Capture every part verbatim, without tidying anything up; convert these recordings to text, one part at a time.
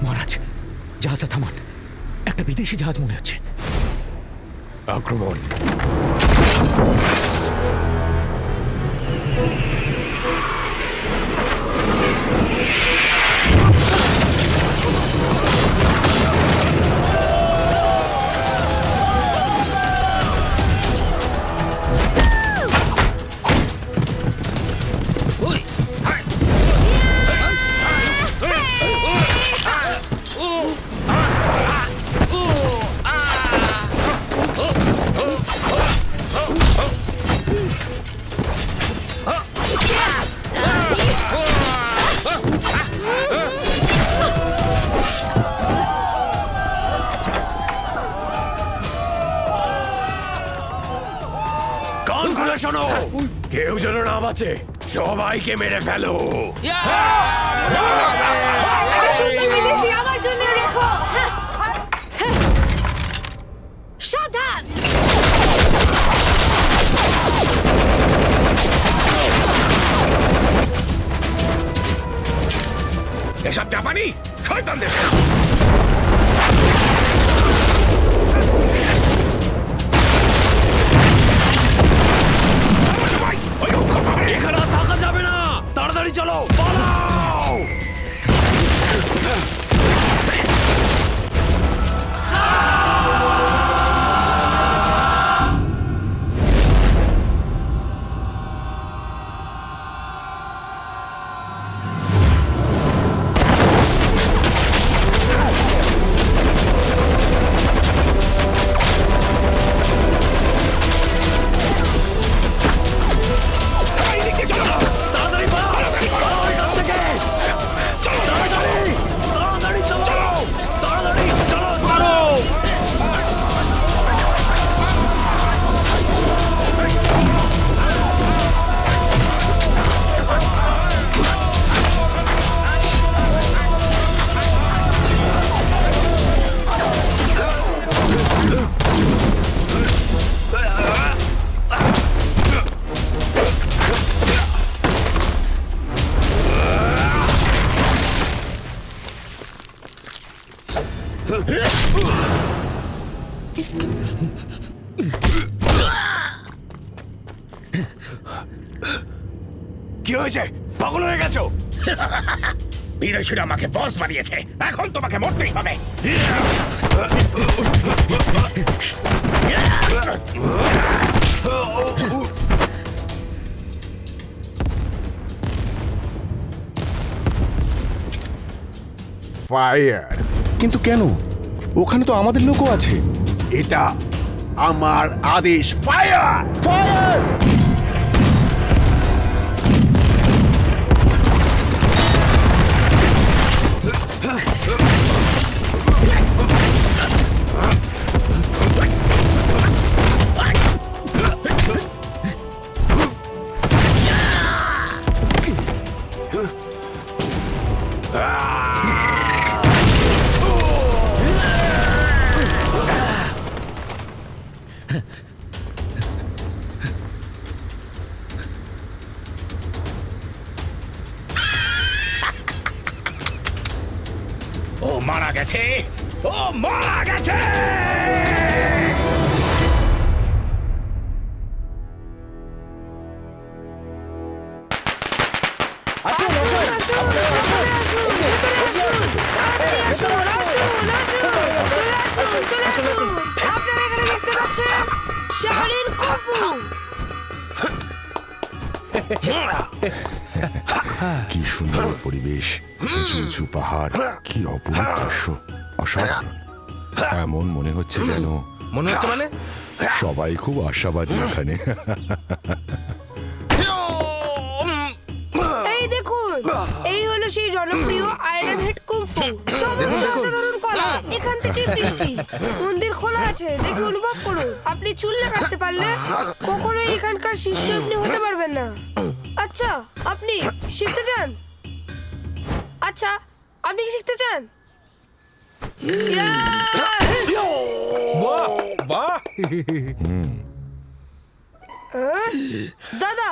মহারাজ, জাহাজটা থামান। একটা বিদেশি জাহাজ মনে হচ্ছে। আক্রমণ। শোনো, কেউ যেন না বাঁচে, সবাইকে মেরে ফেলো। আমার জন্য রেখো। সাবধান। এসব জাপানি শয়তান দেশ। এখানে থাকা যাবে না, তাড়াতাড়ি চলো, পালাও। কি হয়েছে? পাগল হয়ে গেছো? বিদেশিরা আমাকে বস বানিয়েছে, এখন তোমাকে মরতেই হবে। ফায়ার। কিন্তু কেন? ওখানে তো আমাদের লোকও আছে। এটা আমার আদেশ। ফায়ার! ফায়ার! ও মারা গেছে, ও মারা গেছে। কি সুন্দর পরিবেশ, উঁচু উঁচু পাহাড়, কি অপূর্ব দৃশ্য, অসাধারণ। এমন মনে হচ্ছে যেন মনে হচ্ছে মানে সবাই খুব আশাবাদী এখানে। এই দেখুন, এই হলো সেই জনপ্রিয় আয়রন হেড কুংফু। সমস্ত অসাধারণ কলা এখান থেকে সৃষ্টি। মন্দির খোলা আছে, দেখে অনুভব করুন। আপনি চুল না কাটতে পারলে কখনো এখানকার শিষ্য আপনি হতে পারবেন না। আচ্ছা, আপনি শিখতে চান? আচ্ছা, আপনি কি শিখতে চান? দাদা,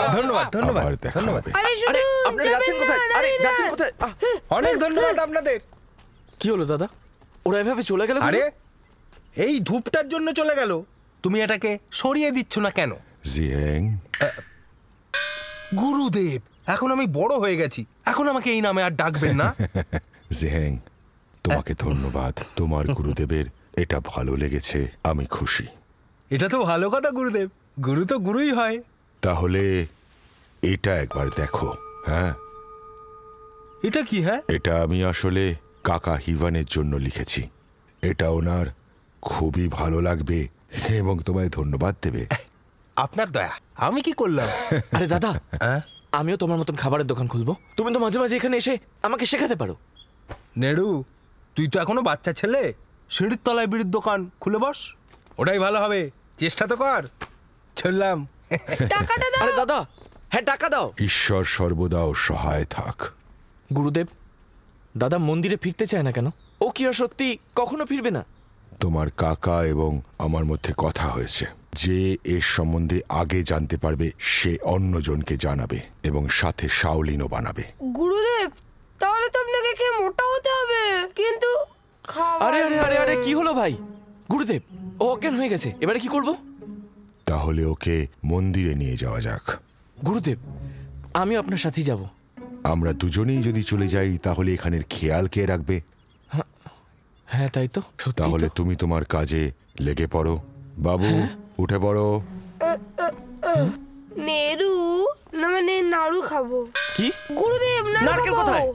ধন্যবাদ ধন্যবাদ আবার দেখা ধন্যবাদ হবে। আরে আরে শুনুন, আপনারা যাবেন যাচ্ছেন না, কোথায়? আরে দাঁড়িয়ে যাচ্ছেন যান। কোথায়? আহ, অনেক ধন্যবাদ আপনাদের। কি হলো দাদা? ওরা এভাবে চলে গেল কেন? আরে এই ধূপটার জন্য চলে গেল, তুমি এটাকে সরিয়ে দিচ্ছ না কেন? জিহেং, গুরুদেব, এখন আমি বড় হয়ে গেছি, এখন আমাকে এই নামে আর ডাকবেন না। জিহেং, তোমাকে ধন্যবাদ। তোমার গুরুদেবের এটা ভালো লেগেছে, আমি খুশি। এটা তো ভালো কথা গুরুদেব, গুরু তো গুরুই হয়। তাহলে এটা একবার দেখো। হ্যাঁ, এটা কি? হ্যাঁ, এটা আমি আসলে কাকা হিভানের জন্য লিখেছি। এটা ওনার খুবই ভালো লাগবে এবং তোমায় ধন্যবাদ দেবে। আপনার দয়া। আমি কি করলাম? আরে দাদা, হ্যাঁ? আমিও তোমার মতন খাবারের দোকান খুলবো। তুমি তো মাঝে মাঝে এখানে এসে আমাকে শেখাতে পারো। নেড়ু, তুই তো এখনো বাচ্চা ছেলে, সিঁড়ির তলায় বিড়ির দোকান খুলে বস, ওটাই ভালো হবে। চেষ্টা তো কর। চললাম। টাকাটা দাও। আরে দাদা, হ্যাঁ টাকা দাও। ঈশ্বর সর্বদা ও সহায় থাক। গুরুদেব, দাদা মন্দিরে ফিরতে চায় না কেন? ও কি আর সত্যি কখনো ফিরবে না? তোমার কাকা এবং আমার মধ্যে কথা হয়েছে, যে এর সম্বন্ধে আগে জানতে পারবে সে অন্যজনকে জানাবে এবং সাথে শাওলিনও বানাবে। গুরুদেব, তাহলে তো আপনাকে খেয়ে মোটা হতে হবে, কিন্তু খাবার আরে আরে আরে আরে কি হলো ভাই? গুরুদেব, ও অজ্ঞান হয়ে গেছে, এবারে কি করব? তাহলে ওকে মন্দিরে নিয়ে যাওয়া যাক। গুরুদেব, আমি আপনার সাথেই যাব। আমরা দুজনেই যদি চলে যাই তাহলে এখানের খেয়াল কে রাখবে? হ্যাঁ তাই তো, সত্যি তাহলে তো। তুমি তোমার কাজে লেগে পড়ো। বাবু, উঠে পড়ো। নেরু না, মানে নাড়ু খাবো। কি? গুরুদেব, নাড়ু নারকেল খাবো। কোথায়?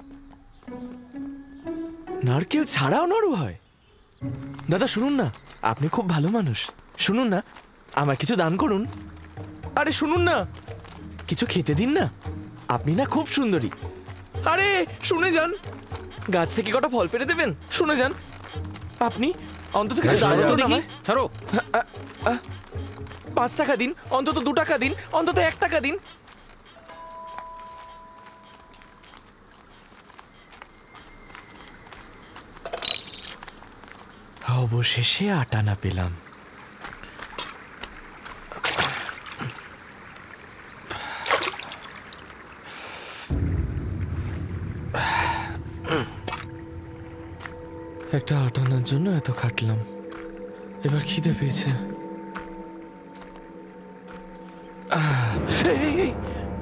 নারকেল ছাড়াও নাড়ু হয়? দাদা শুনুন না, আপনি খুব ভালো মানুষ। শুনুন না, আমায় কিছু দান করুন। আরে শুনুন না, কিছু খেতে দিন না। আপনি না খুব সুন্দরী। আরে শুনে যান, গাছ থেকে কটা ফল পেড়ে দেবেন। শুনে যান, আপনি অন্তত কিছু দান করুন আমায়। ছাড়ো। পাঁচ টাকা দিন, অন্তত দু টাকা দিন, অন্তত এক টাকা দিন। অবশেষে আটানা পেলাম। একটা আটানার জন্য এত খাটলাম, এবার খিদে পেয়েছে। আহ, এই, এই, এই।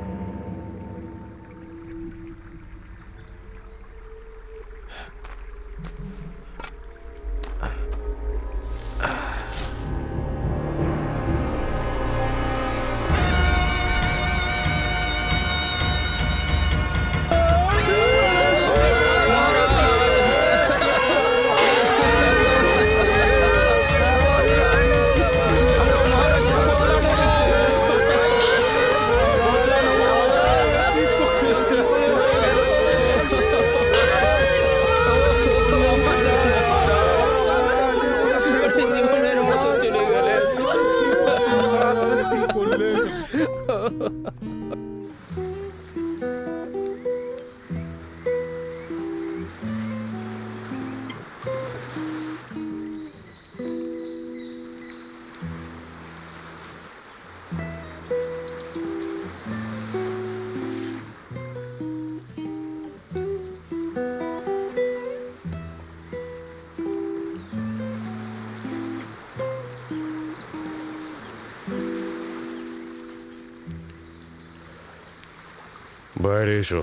বাইরে এসো।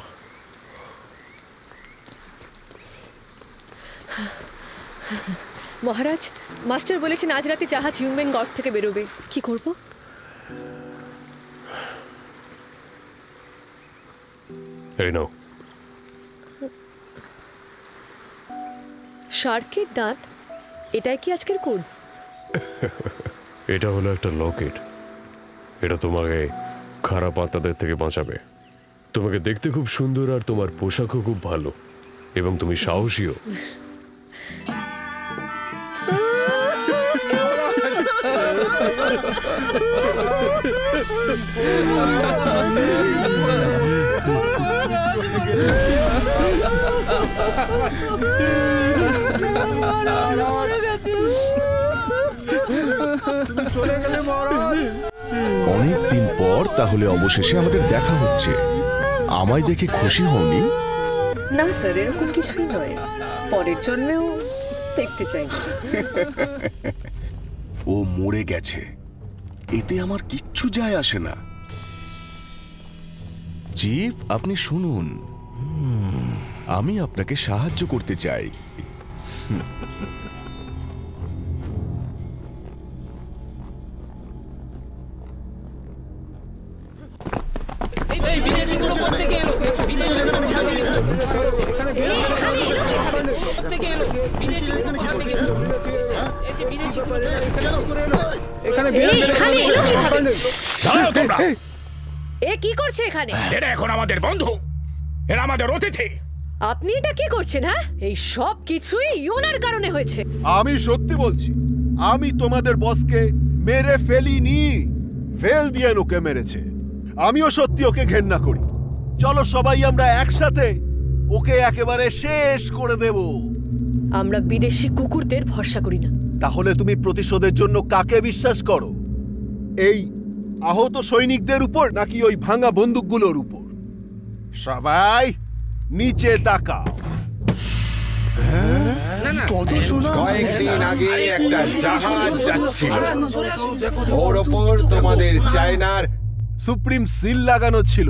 মহারাজ, মাস্টার বলেছেন আজ রাতে জাহাজ হিউম্যান গড থেকে বেরোবে। কি করব? এই নাও। শার্কের দাঁত? এটাই কি আজকের কোড? এটা হলো একটা লকেট। এটা তোমাকে খারাপ আত্মাদের থেকে বাঁচাবে। তোমাকে দেখতে খুব সুন্দর আর তোমার পোশাকও খুব ভালো এবং তুমি সাহসীও। চলে গেলে মহারাজ। অনেকদিন পর তাহলে অবশেষে আমাদের দেখা হচ্ছে। আমায় দেখে খুশি হওনি? না স্যার, এরকম কিছুই নয়। পরের জন্মেও দেখতে চাই। ও মরে গেছে, এতে আমার কিচ্ছু যায় আসে না। চিফ, আপনি শুনুন, আমি আপনাকে সাহায্য করতে চাই। এ কি করছে এখানে? এরা এখন আমাদের বন্ধু, এরা আমাদের অতিথি। আপনি এটা কি করছেন? হ্যাঁ, এই সব কিছুই ইওনার কারণে হয়েছে। আমি সত্যি বলছি, আমি তোমাদের বসকে মেরে ফেলিনি, ফেল দিয়ে ওকে মেরেছে। আমিও সত্যি ওকে ঘেন্না করি। চলো সবাই আমরা একসাথে ওকে একেবারে শেষ করে দেব। আমরা বিদেশি কুকুরদের ভরসা করি না। তাহলে তুমি প্রতিশোধের জন্য কাকে বিশ্বাস করো? এই আহত সৈনিকদের উপর নাকি ওই ভাঙা বন্দুকগুলোর উপর? সবাই নিচে তাকাও। কয়েকদিন আগে একটা জাহাজ যাচ্ছিল, ওর ওপর তোমাদের চায়নার সুপ্রিম সিল লাগানো ছিল।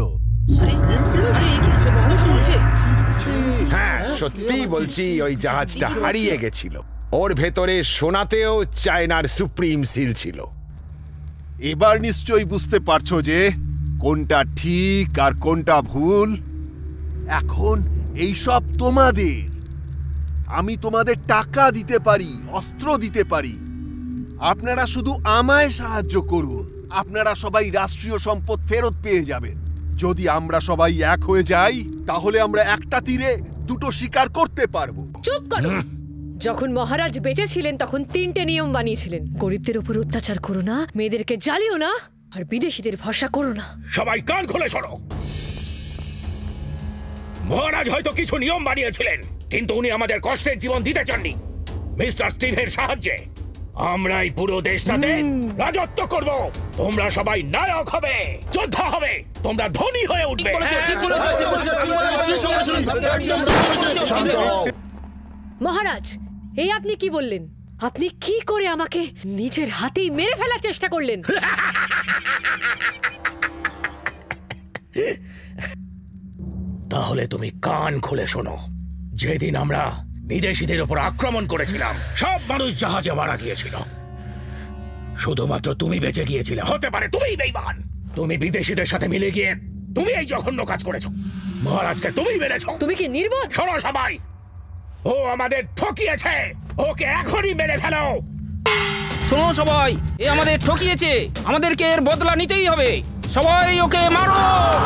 হ্যাঁ, সত্যি বলছি, ওই জাহাজটা হারিয়ে গেছিল। ওর ভেতরে সোনাতেও চায়নার সুপ্রিম সিল ছিল। এবার নিশ্চয়ই বুঝতে পারছো যে কোনটা ঠিক আর কোনটা ভুল। এখন এইসব তোমাদের। আমি তোমাদের টাকা দিতে পারি, অস্ত্র দিতে পারি, আপনারা শুধু আমায় সাহায্য করুন। আপনারা সবাই রাষ্ট্রীয় সম্পদ ফেরত পেয়ে যাবেন। যদি আমরা সবাই এক হয়ে যাই, তাহলে আমরা একটা তীরে দুটো শিকার করতে পারবো। চুপ করো। যখন মহারাজ বেঁচে ছিলেন তখন তিনটে নিয়ম বানিয়েছিলেন: গরিবদের উপর অত্যাচার করো না, মেয়েদেরকে জ্বালিও না, আর বিদেশিদের ভরসা করো না। সবাই কান খুলে শোনো। মহারাজ হয়তো কিছু নিয়ম বানিয়েছিলেন, কিন্তু উনি আমাদের কষ্টের জীবন দিতে চাননি। মিস্টার স্টিভের সাহায্যে আমরাই পুরো দেশটাতে রাজত্ব করব। তোমরা সবাই নায়ক হবে, যোদ্ধা হবে, তোমরা ধনী হয়ে উঠবে। মহারাজ, এই আপনি কি বললেন? আপনি কি করে আমাকে নিজের হাতেই মেরে ফেলার চেষ্টা করলেন? তাহলে তুমি কান খুলে শোনো। যেদিন আমরা বিদেশিদের উপর আক্রমণ করেছিলাম, সব মানুষ জাহাজে মারা গিয়েছিল, শুধুমাত্র তুমি বেঁচে গিয়েছিলে। হতে পারে তুমিই বেঈমান। তুমি বিদেশিদের সাথে মিলে গিয়ে তুমি এই জঘন্য কাজ করেছো। মহারাজকে তুমি মেরেছো। তুমি কি নির্বোধ? শোনো সবাই, ও আমাদের ঠকিয়েছে, ওকে এখনই মেরে ফেলো। শোনো সবাই, এ আমাদের ঠকিয়েছে, আমাদেরকে এর বদলা নিতেই হবে। সবাই ওকে মারো।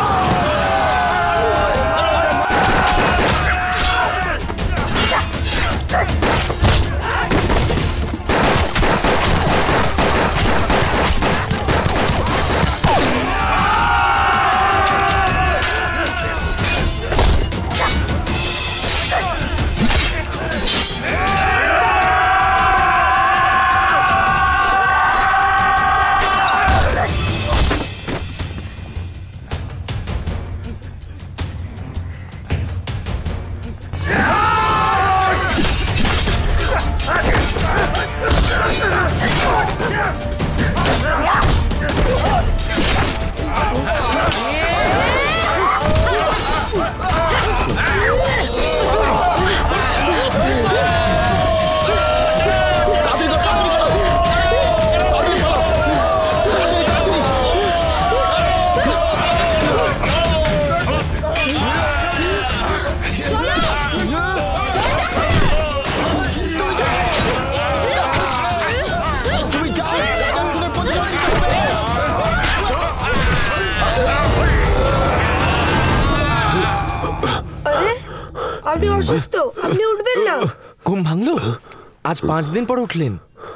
আপনি অসুস্থ, আপনি উঠবেন না। ঘুম ভাঙলো? আজ পাঁচ দিন পর উঠলেন।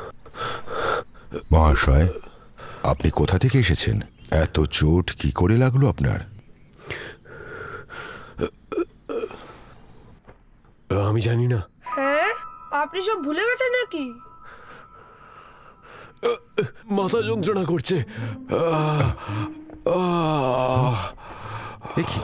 মহাশয়, আপনি কোথা থেকে এসেছেন? এত চোট কি করে লাগলো আপনার? আমি জানি না। হ্যাঁ, আপনি সব ভুলে গেছেন নাকি? মাথা যন্ত্রণা করছে। দেখি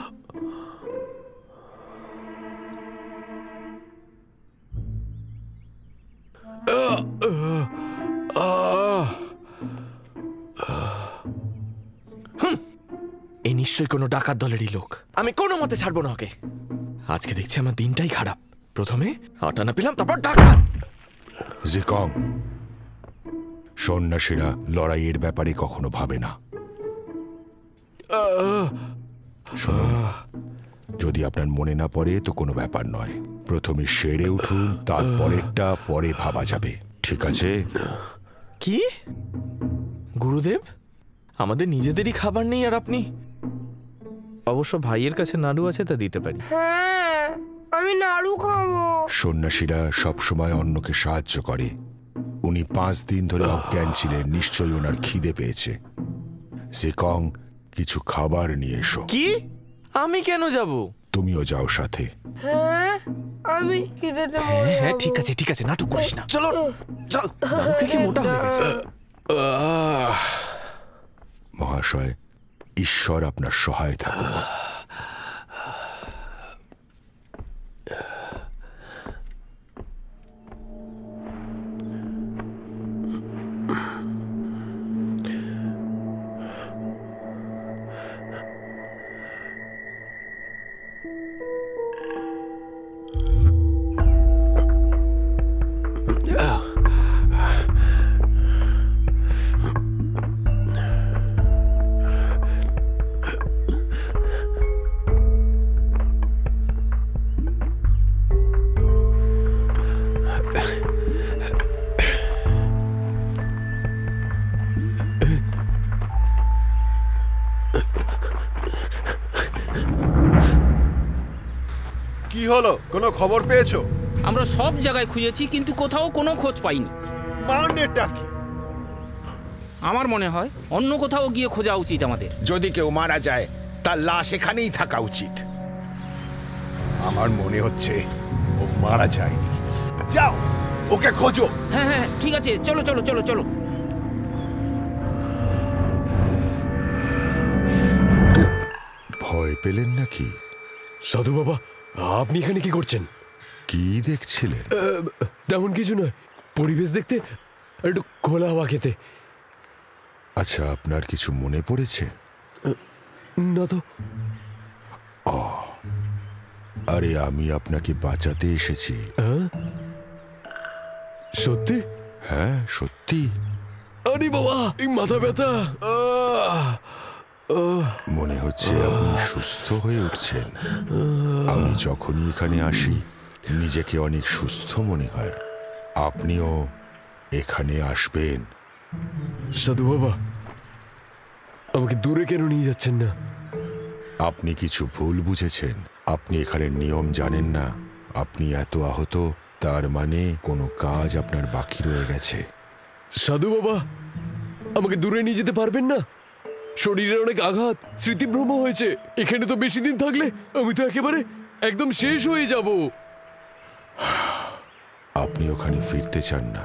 এ নিশ্চয়ই কোনো ডাকাত দলেরই লোক। আমি কোনো মতে ছাড়বো না ওকে। আজকে দেখছি আমার দিনটাই খারাপ। প্রথমে আটা না পেলাম, তারপর ডাকাত। জিকং, সন্ন্যাসীরা লড়াইয়ের ব্যাপারে কখনো ভাবে না। শুনুন, যদি আপনার মনে না পড়ে তো কোনো ব্যাপার নয়। প্রথমে সেরে উঠুন, তারপরেরটা পরে ভাবা যাবে, ঠিক আছে? কি গুরুদেব, আমাদের নিজেদেরই খাবার নেই আর আপনি? অবশ্য ভাইয়ের কাছে নাড়ু আছে, তা দিতে পারি। হ্যাঁ, আমি নাড়ু খাবো। সন্ন্যাসীরা সবসময় অন্যকে সাহায্য করে। উনি পাঁচ দিন ধরে অজ্ঞান ছিলেন, নিশ্চয়ই ওনার খিদে পেয়েছে। জিকং, কিছু খাবার নিয়ে এসো। কি? আমি কেন যাব? তুমিও যাও সাথে। হ্যাঁ, আমি খিদেতে মরে হ্যাঁ হ্যাঁ, যাবো। ঠিক আছে ঠিক আছে, নাটক করিস না। চলো চল, কি মোটা হয়ে গেছে। মহাশয়, ঈশ্বর আপনার সহায় থাকুক। কি হলো, কোনো খবর পেয়েছো? আমরা সব জায়গায় খুঁজেছি, কিন্তু কোথাও কোনো খোঁজ পাইনি। মানেটা কি? আমার মনে হয় অন্য কোথাও গিয়ে খোঁজা উচিত আমাদের। যদি কেউ মারা যায় তার লাশ এখানেই থাকা উচিত। আমার মনে হচ্ছে ও মারা যায়নি। যাও, ওকে খোঁজো। হ্যাঁ হ্যাঁ, ঠিক আছে, চলো চলো চলো চলো। ভয় পেলেন নাকি? সাধু বাবা, আপনি এখানে কি করছেন? কি দেখছিলেন? তেমন কিছু নয়, পরিবেশ দেখতে, একটু খোলা হাওয়া খেতে। আচ্ছা, আপনার কিছু মনে পড়েছে? না তো। আরে, আমি আপনাকে বাঁচাতে এসেছি। সত্যি? হ্যাঁ, সত্যি। আরে বাবা, এই মাথা ব্যথা। মনে হচ্ছে আপনি সুস্থ হয়ে উঠছেন। আমি যখনই এখানে আসি নিজেকে অনেক সুস্থ মনে হয়। আপনিও এখানে আসবেন। সাধু বাবা, আমাকে দূরে কেন নিয়ে যাচ্ছেন না? আপনি কিছু ভুল বুঝেছেন। আপনি এখানে নিয়ম জানেন না। আপনি এত আহত, তার মানে কোনো কাজ আপনার বাকি রয়ে গেছে। সাধু বাবা, আমাকে দূরে নিয়ে যেতে পারবেন না? শরীরে অনেক আঘাত, স্মৃতিভ্রম হয়েছে। এখানে তো বেশি দিন থাকলে আমি তো একেবারে একদম শেষ হয়ে যাব। আপনি ওখানে ফিরতে চান না?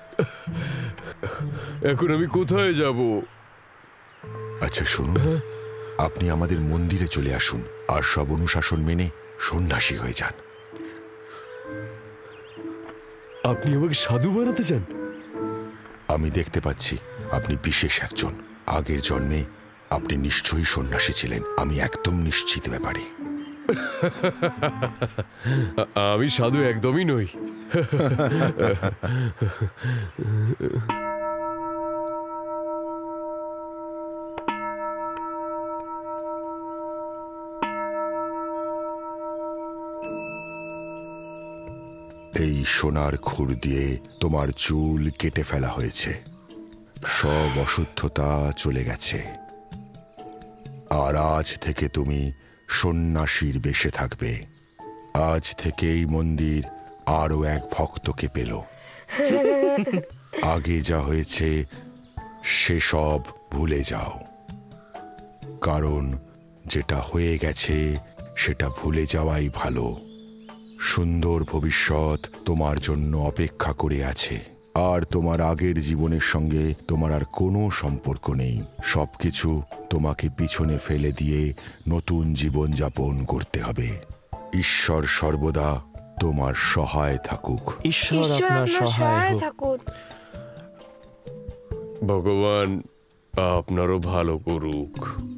এখন আমি কোথায় যাব? আচ্ছা শুনুন, আপনি আমাদের মন্দিরে চলে আসুন আর সব অনুশাসন মেনে সন্ন্যাসী হয়ে যান। আপনি আমাকে সাধু বানাতে চান? আমি দেখতে পাচ্ছি আপনি বিশেষ একজন। আগের জন্মে আপনি নিশ্চয়ই সন্ন্যাসী ছিলেন, আমি একদম নিশ্চিত ব্যাপারে। আমি সাধু একদমই নই। এই সোনার খুর দিয়ে তোমার চুল কেটে ফেলা হয়েছে। সব অশুদ্ধতা চলে গেছে। আর আজ থেকে তুমি সন্ন্যাসীর বেশে থাকবে। আজ থেকে এই মন্দির আরো এক ভক্তকে পেল। আগে যা হয়েছে সেসব ভুলে যাও, কারণ যেটা হয়ে গেছে সেটা ভুলে যাওয়াই ভালো। সুন্দর ভবিষ্যৎ তোমার জন্য অপেক্ষা করে আছে। আর তোমার আগের জীবনের সঙ্গে তোমার আর কোনো সম্পর্ক নেই। সবকিছু তোমাকে পিছনে ফেলে দিয়ে নতুন জীবন যাপন করতে হবে। ঈশ্বর সর্বদা তোমার সহায় থাকুক। ঈশ্বর ঈশ্বর আপনার আপনার সহায় সহায় হোক। থাকুন। ভগবান আপনারও ভালো করুক।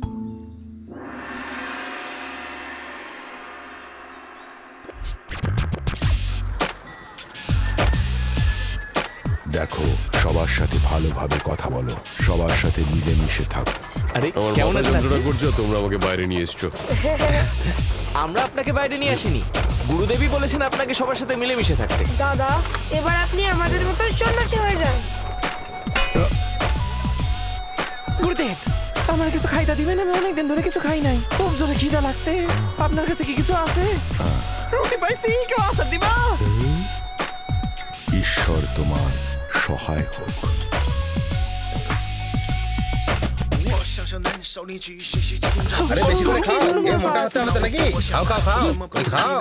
দেখো, সবার সাথে ভালোভাবে কথা বলো, সবার সাথে মিলেমিশে থাকো। আরে আমার কেমন মাথা আছেন যন্ত্রণা আপনি? করছো, তোমরা আমাকে বাইরে নিয়ে এসছো। আমরা আপনাকে বাইরে নিয়ে আসিনি, গুরুদেবী বলেছেন আপনাকে সবার সাথে মিলেমিশে থাকতে। দাদা, এবার আপনি আমাদের মতো সন্ন্যাসী হয়ে যান। গুরুদেব, আমার কিছু খাইতে দিবেন? আমি অনেকদিন ধরে কিছু খাই নাই, খুব জোরে খিদা লাগছে। আপনার কাছে কি কিছু আছে? রুটি পাইছি, কেউ আসার দিবা? ঈশ্বর তোমার সহায় হোক। আরে বেশি করে খাও, এ মোটা হতে হবে তো নাকি? খাও খাও খাও খাও।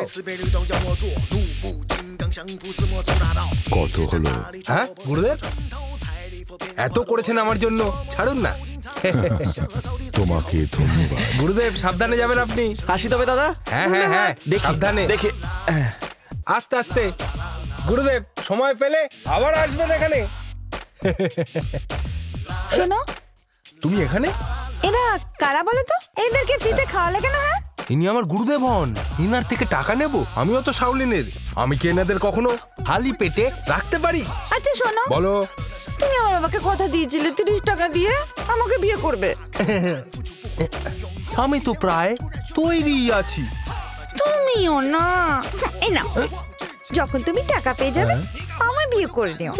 কত হলো? হ্যাঁ গুরুদেব, এত করেছেন আমার জন্য, ছাড়ুন না। তোমাকে ধন্যবাদ। গুরুদেব সাবধানে যাবেন আপনি। আসি তবে দাদা। হ্যাঁ হ্যাঁ হ্যাঁ, সাবধানে দেখে আস্তে আস্তে। গুরুদেব সময় পেলে আবার আসবেন এখানে। শোনো, তুমি এখানে? এরা কারা বলো তো? এদেরকে ফ্রিতে খাওয়ালে কেন? হ্যাঁ, ইনি আমার গুরুদেব হন, ইনার থেকে টাকা নেব? আমিও তো শাওলিনের, আমি কি এনাদের কখনো খালি পেটে রাখতে পারি? আচ্ছা শোনো, বলো। তুমি আমার বাবাকে কথা দিয়েছিলে তিরিশ টাকা দিয়ে আমাকে বিয়ে করবে। আমি তো প্রায় তৈরি আছি। তুমিও না। এই নাও, যখন তুমি টাকা পেয়ে যাবে আমায় বিয়ে করে নিও।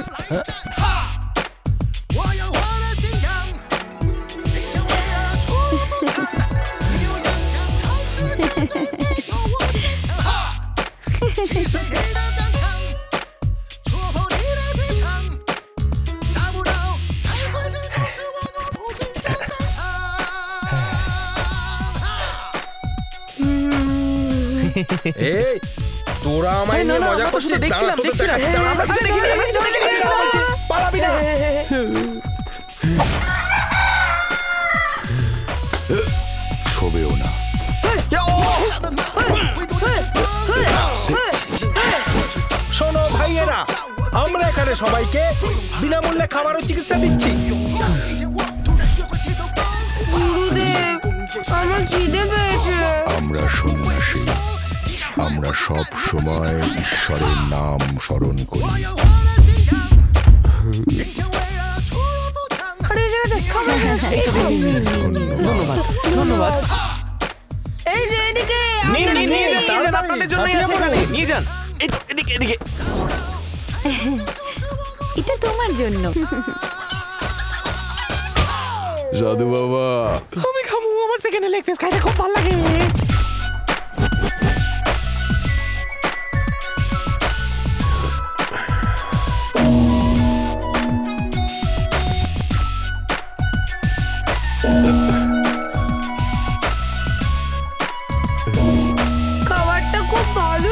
এই তোরা আমায় নিয়ে মজা করছিস? দেখছিলাম দেখছিলাম আমরা কিছু দেখিনি, আমরা কিছু দেখিনি, পালাবি না। ছবেও না। শোনো ভাইয়েরা, আমরা এখানে সবাইকে বিনামূল্যে খাবার ও চিকিৎসা দিচ্ছি। গুরুদেব, আমার খিদে পেয়েছে। আমরা সন্ন্যাসী, আমরা সব সময় ঈশ্বরের নাম স্মরণ করি। আরে এই জায়গাটা খাবার আছে। এই তো। ধন্যবাদ ধন্যবাদ। এই যে এদিকে নিয়ে নিয়ে নিয়ে যান, আপনারা নিয়ে যান, আপনাদের জন্যই আছে এখানে, নিয়ে যান। এই তো, এদিকে এদিকে। এটা তোমার জন্য। সাধু বাবা, আমি খাবো, আমার সেকেন্ড লেগ পিস খাইতে খুব ভালো লাগে। খাবারটা খুব ভালো।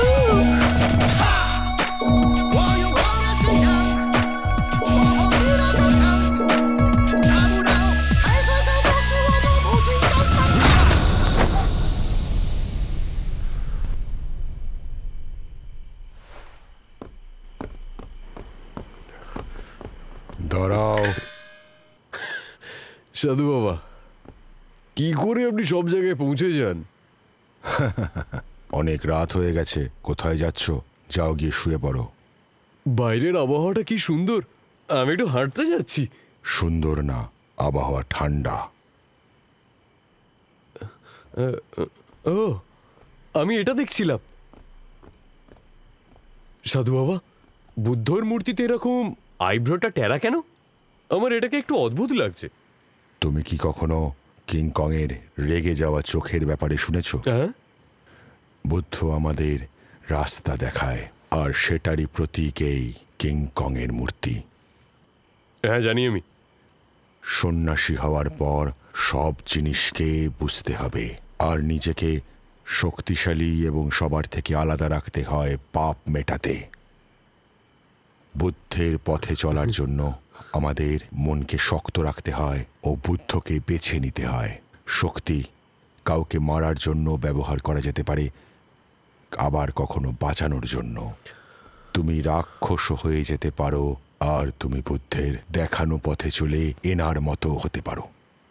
দাঁড়াও। সাধু বাবা, কি করে আপনি সব জায়গায় পৌঁছে যান? অনেক রাত হয়ে গেছে, কোথায় যাচ্ছ? যাও গিয়ে শুয়ে পড়ো। বাইরের আবহাওয়াটা কি সুন্দর, আমি একটু হাঁটতে যাচ্ছি। সুন্দর না, আবহাওয়া ঠান্ডা। ও, আমি এটা দেখছিলাম। সাধু বাবা, বুদ্ধর মূর্তিতে এরকম আইব্রোটা টেরা কেন? আমার এটাকে একটু অদ্ভুত লাগছে। তুমি কি কখনো কিং কং এর রেগে যাওয়া চোখের ব্যাপারে শুনেছ? বুদ্ধ আমাদের রাস্তা দেখায়, আর সেটারই প্রতীকেই কিং কং এর মূর্তি। হ্যাঁ জানি আমি। সন্ন্যাসী হওয়ার পর সব জিনিসকে বুঝতে হবে, আর নিজেকে শক্তিশালী এবং সবার থেকে আলাদা রাখতে হয় পাপ মেটাতে। বুদ্ধের পথে চলার জন্য আমাদের মনকে শক্ত রাখতে হয় ও বুদ্ধকে বেছে নিতে হয়। শক্তি কাউকে মারার জন্য ব্যবহার করা যেতে পারে, আবার কখনো বাঁচানোর জন্য। তুমি রাক্ষস হয়ে যেতে পারো, আর তুমি বুদ্ধের দেখানো পথে চলে এনার মতো হতে পারো।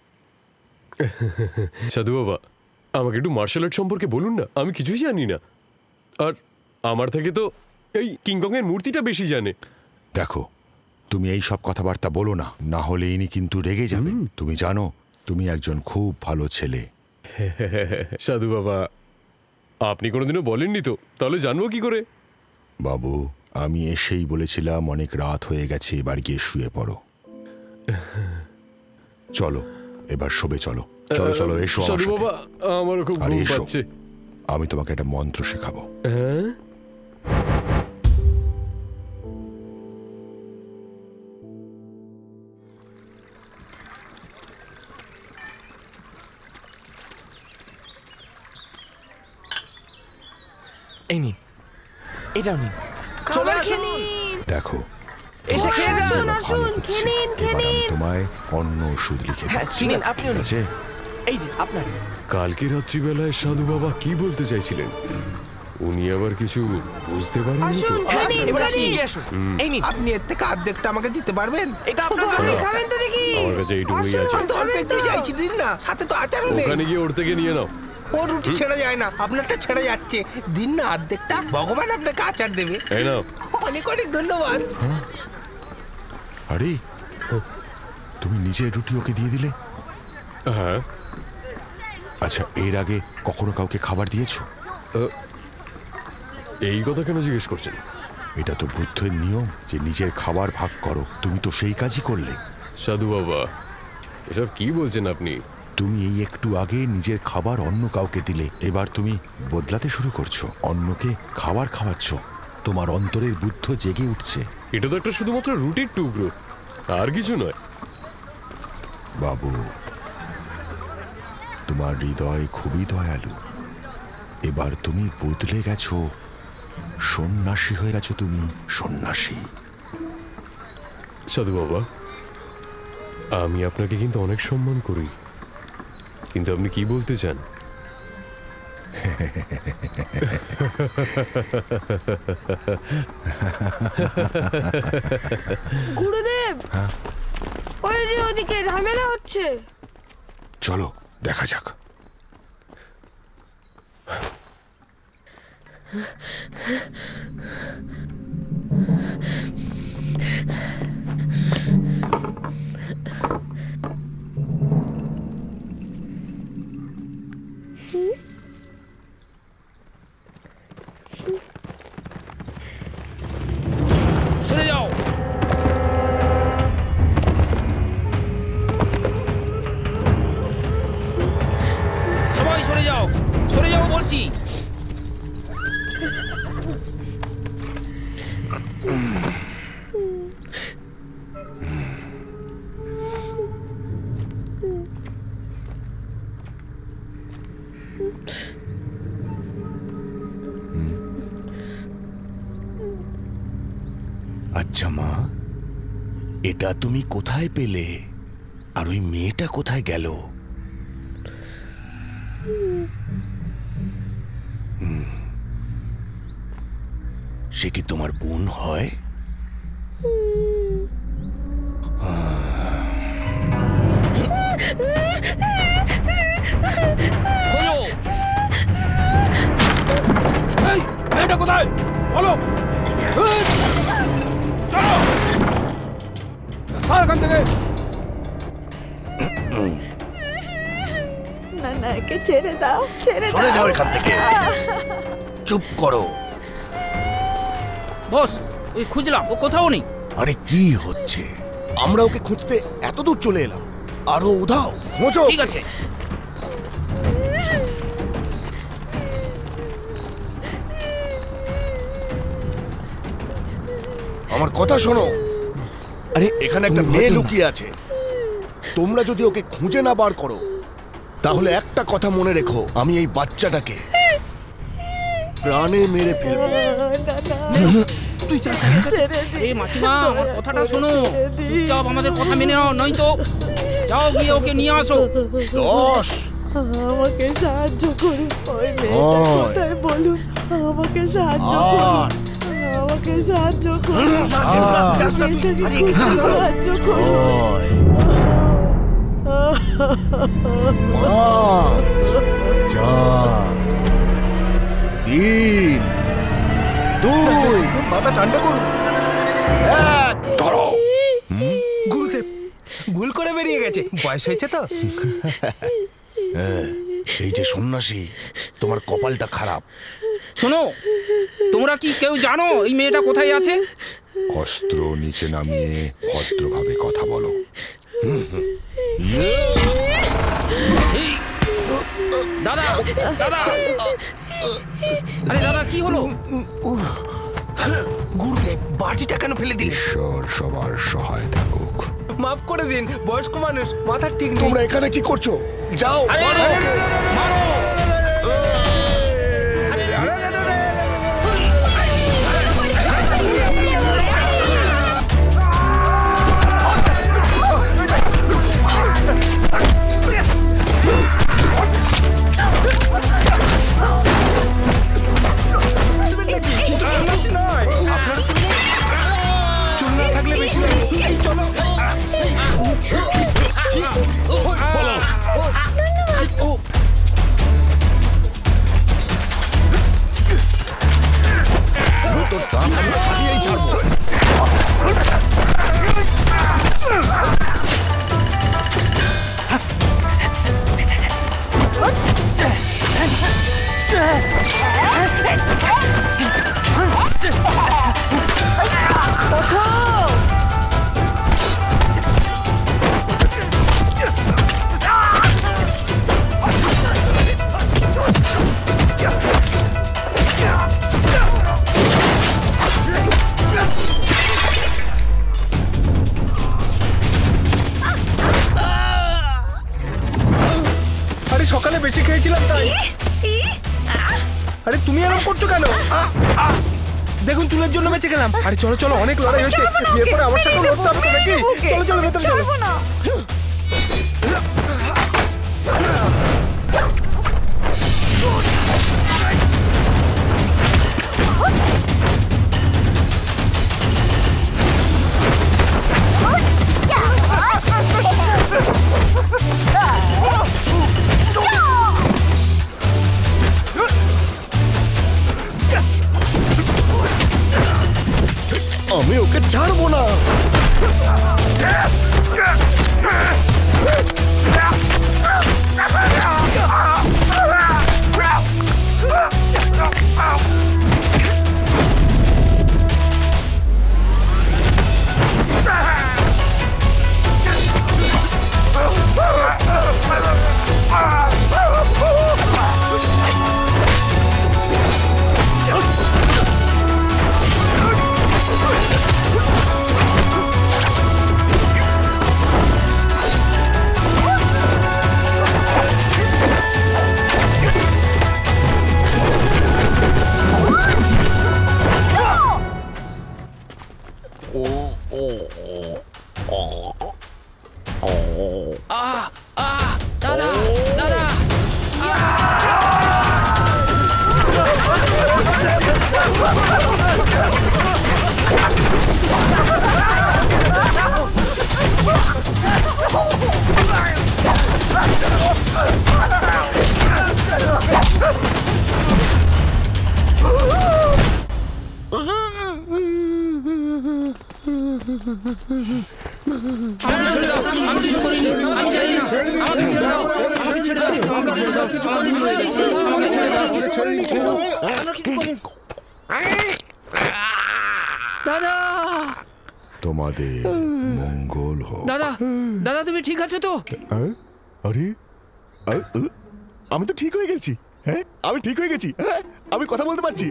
সাধু বাবা, আমাকে একটু মার্শাল আর্ট সম্পর্কে বলুন না, আমি কিছুই জানি না। আর আমার থেকে তো এই কিংকং এর মূর্তিটা বেশি জানে। দেখো, তুমি এই সব কথাবার্তা বলো না, না হলে ইনি কিন্তু রেগে যাবেন। তুমি জানো তুমি একজন খুব ভালো ছেলে। সাধু বাবা, আপনি কোনোদিনও বলেননি তো, তাহলে জানবো কি করে? বাবু, আমি এসেই বলেছিলাম অনেক রাত হয়ে গেছে, এবার গিয়ে শুয়ে পড়ো। চলো এবার শোবে, চলো চলো চলো এসো আমার সাধু সাথে। বাবা, আমারও খুব আরে ঘুম এসো, পাচ্ছে। আমি তোমাকে একটা মন্ত্র শেখাবো। হ্যাঁ? এই নিন, এটাও নিন। খাবার খেয়ে নিন। দেখো, এসে খেয়ে যান। আসুন আসুন, খেয়ে নিন খেয়ে এবার আমি নিন। তোমায় অন্য ওষুধ লিখে হ্যাঁ, দিচ্ছি, নিন, আপনিও ঠিক নিন। আছে? এই যে আপনার। কালকে রাত্রিবেলায় সাধু বাবা কি বলতে চাইছিলেন? উনি আবার কিছু বুঝতে পারেননি তো? আসুন, খেয়ে নিন, এবার খেয়ে আসুন, নিন। এগিয়ে আসুন। এই নিন, আপনি এর থেকে অর্ধেকটা আমাকে দিতে পারবেন? এটা আপনার জন্য। আপনি খাবেন তো দেখি। আমার কাছে এইটুকুই আসুন, আছে। আমি তো অল্প একটু চাইছি, দিন না, সাথে তো আচারও নেই। ওখানে গিয়ে ওর থেকে নিয়ে নাও। ও রুটি ছেড়ে যায় না, আপনারটা ছেড়ে যাচ্ছে। দিন না অর্ধেকটা, ভগবান আপনাকে আচার দেবে। এই নাও। অনেক অনেক ধন্যবাদ। আরে তুমি নিজে রুটি ওকে দিয়ে দিলে? হ্যাঁ। আচ্ছা, এর আগে কখনো কাউকে খাবার দিয়েছো? এই কথা কেন জিজ্ঞেস করছেন? এটা তো বুদ্ধের নিয়ম যে নিজের খাবার ভাগ করো। তুমি তো সেই কাজই করলে। সাধু বাবা, এসব কি বলছেন আপনি? তুমি এই একটু আগে নিজের খাবার অন্য কাউকে দিলে, এবার তুমি বদলাতে শুরু করছো, অন্যকে খাবার খাওয়াচ্ছ। তোমার অন্তরের বুদ্ধ জেগে উঠছে। এটা তো একটা শুধুমাত্র রুটির টুকরো, আর কিছু নয়। বাবু, তোমার হৃদয় খুবই দয়ালু। এবার তুমি বদলে গেছো, সন্ন্যাসী হয়ে গেছো তুমি, সন্ন্যাসী। সাধু বাবা, আমি আপনাকে কিন্তু অনেক সম্মান করি, কিন্তু আপনি কি বলতে চান? গুরুদেব, ওই যে ওদিকে ঝামেলা হচ্ছে। চলো দেখা যাক। সরে যাও। সবাই সরে যাও, সরে যাও বলছি। আচ্ছা মা, এটা তুমি কোথায় পেলে? আর ওই মেয়েটা কোথায় গেল? হুম, সে কি তোমার বোন হয়? খোঁজো। এই মেয়েটা কোথায় বলো। চলো এখান থেকে। না না, একে ছেড়ে দাও, ছেড়ে দাও। সরে যাও এখান থেকে। চুপ করো। বস, ওই খুঁজলাম, ও কোথাও নেই। আরে কি হচ্ছে? আমরা ওকে খুঁজতে এত দূর চলে এলাম, আরো উধাও। খোঁজো। ঠিক আছে। আমার কথা শোনো। আরে এখানে একটা মেয়ে লুকিয়ে আছে। তোমরা যদি ওকে খুঁজে না বার করো, তাহলে একটা কথা মনে রেখো, আমি এই বাচ্চাটাকে প্রাণে মেরে ফেলবো। এই মাসিমা আমার কথাটা শোনো, চুপচাপ আমাদের কথা মেনে নাও, নয়তো যাও গিয়ে ওকে নিয়ে আসো। দশ আমাকে সাহায্য করুন, ওই মেয়েটা কোথায় বলুন, আমাকে সাহায্য করুন, আমাকে সাহায্য করুন, মেয়েটাকে সাহায্য করুন। চার তিন দুই মাথা ঠান্ডা করুন। এক ধরো। গুরুদেব ভুল করে বেরিয়ে গেছে, বয়স হয়েছে তো। এই যে সন্ন্যাসী, তোমার কপালটা খারাপ। শোনো, তোমরা কি কেউ জানো এই মেয়েটা কোথায় আছে? অস্ত্র নিচে নামিয়ে ভদ্রভাবে কথা বলো। দাদা দাদা, আরে দাদা কি হলো? গুরুদেব বাটিটা কেন ফেলে দিলে? ঈশ্বর সবার সহায় থাকুক। মাফ করে দিন, বয়স্ক মানুষ, মাথা ঠিক নেই। তোমরা এখানে কি করছো? যাও মারো ওকে। সকালে বেশি খেয়েছিলাম তাই। আরে তুমি এরকম করছো কেন? দেখুন চুলের জন্য বেঁচে গেলাম। আরে চলো চলো, অনেক লড়াই হচ্ছে, বিয়ের পরে আমার সাথে লড়তে হবে তো নাকি? চলো চলো ভেতরে চলো। আমি ওকে ছাড়বো না। দাদা তোমাদের মঙ্গল হোক। দাদা দাদা তুমি ঠিক আছো তো? আরে আমি তো ঠিক হয়ে গেছি। হ্যাঁ আমি ঠিক হয়ে গেছি। হ্যাঁ আমি কথা বলতে পারছি।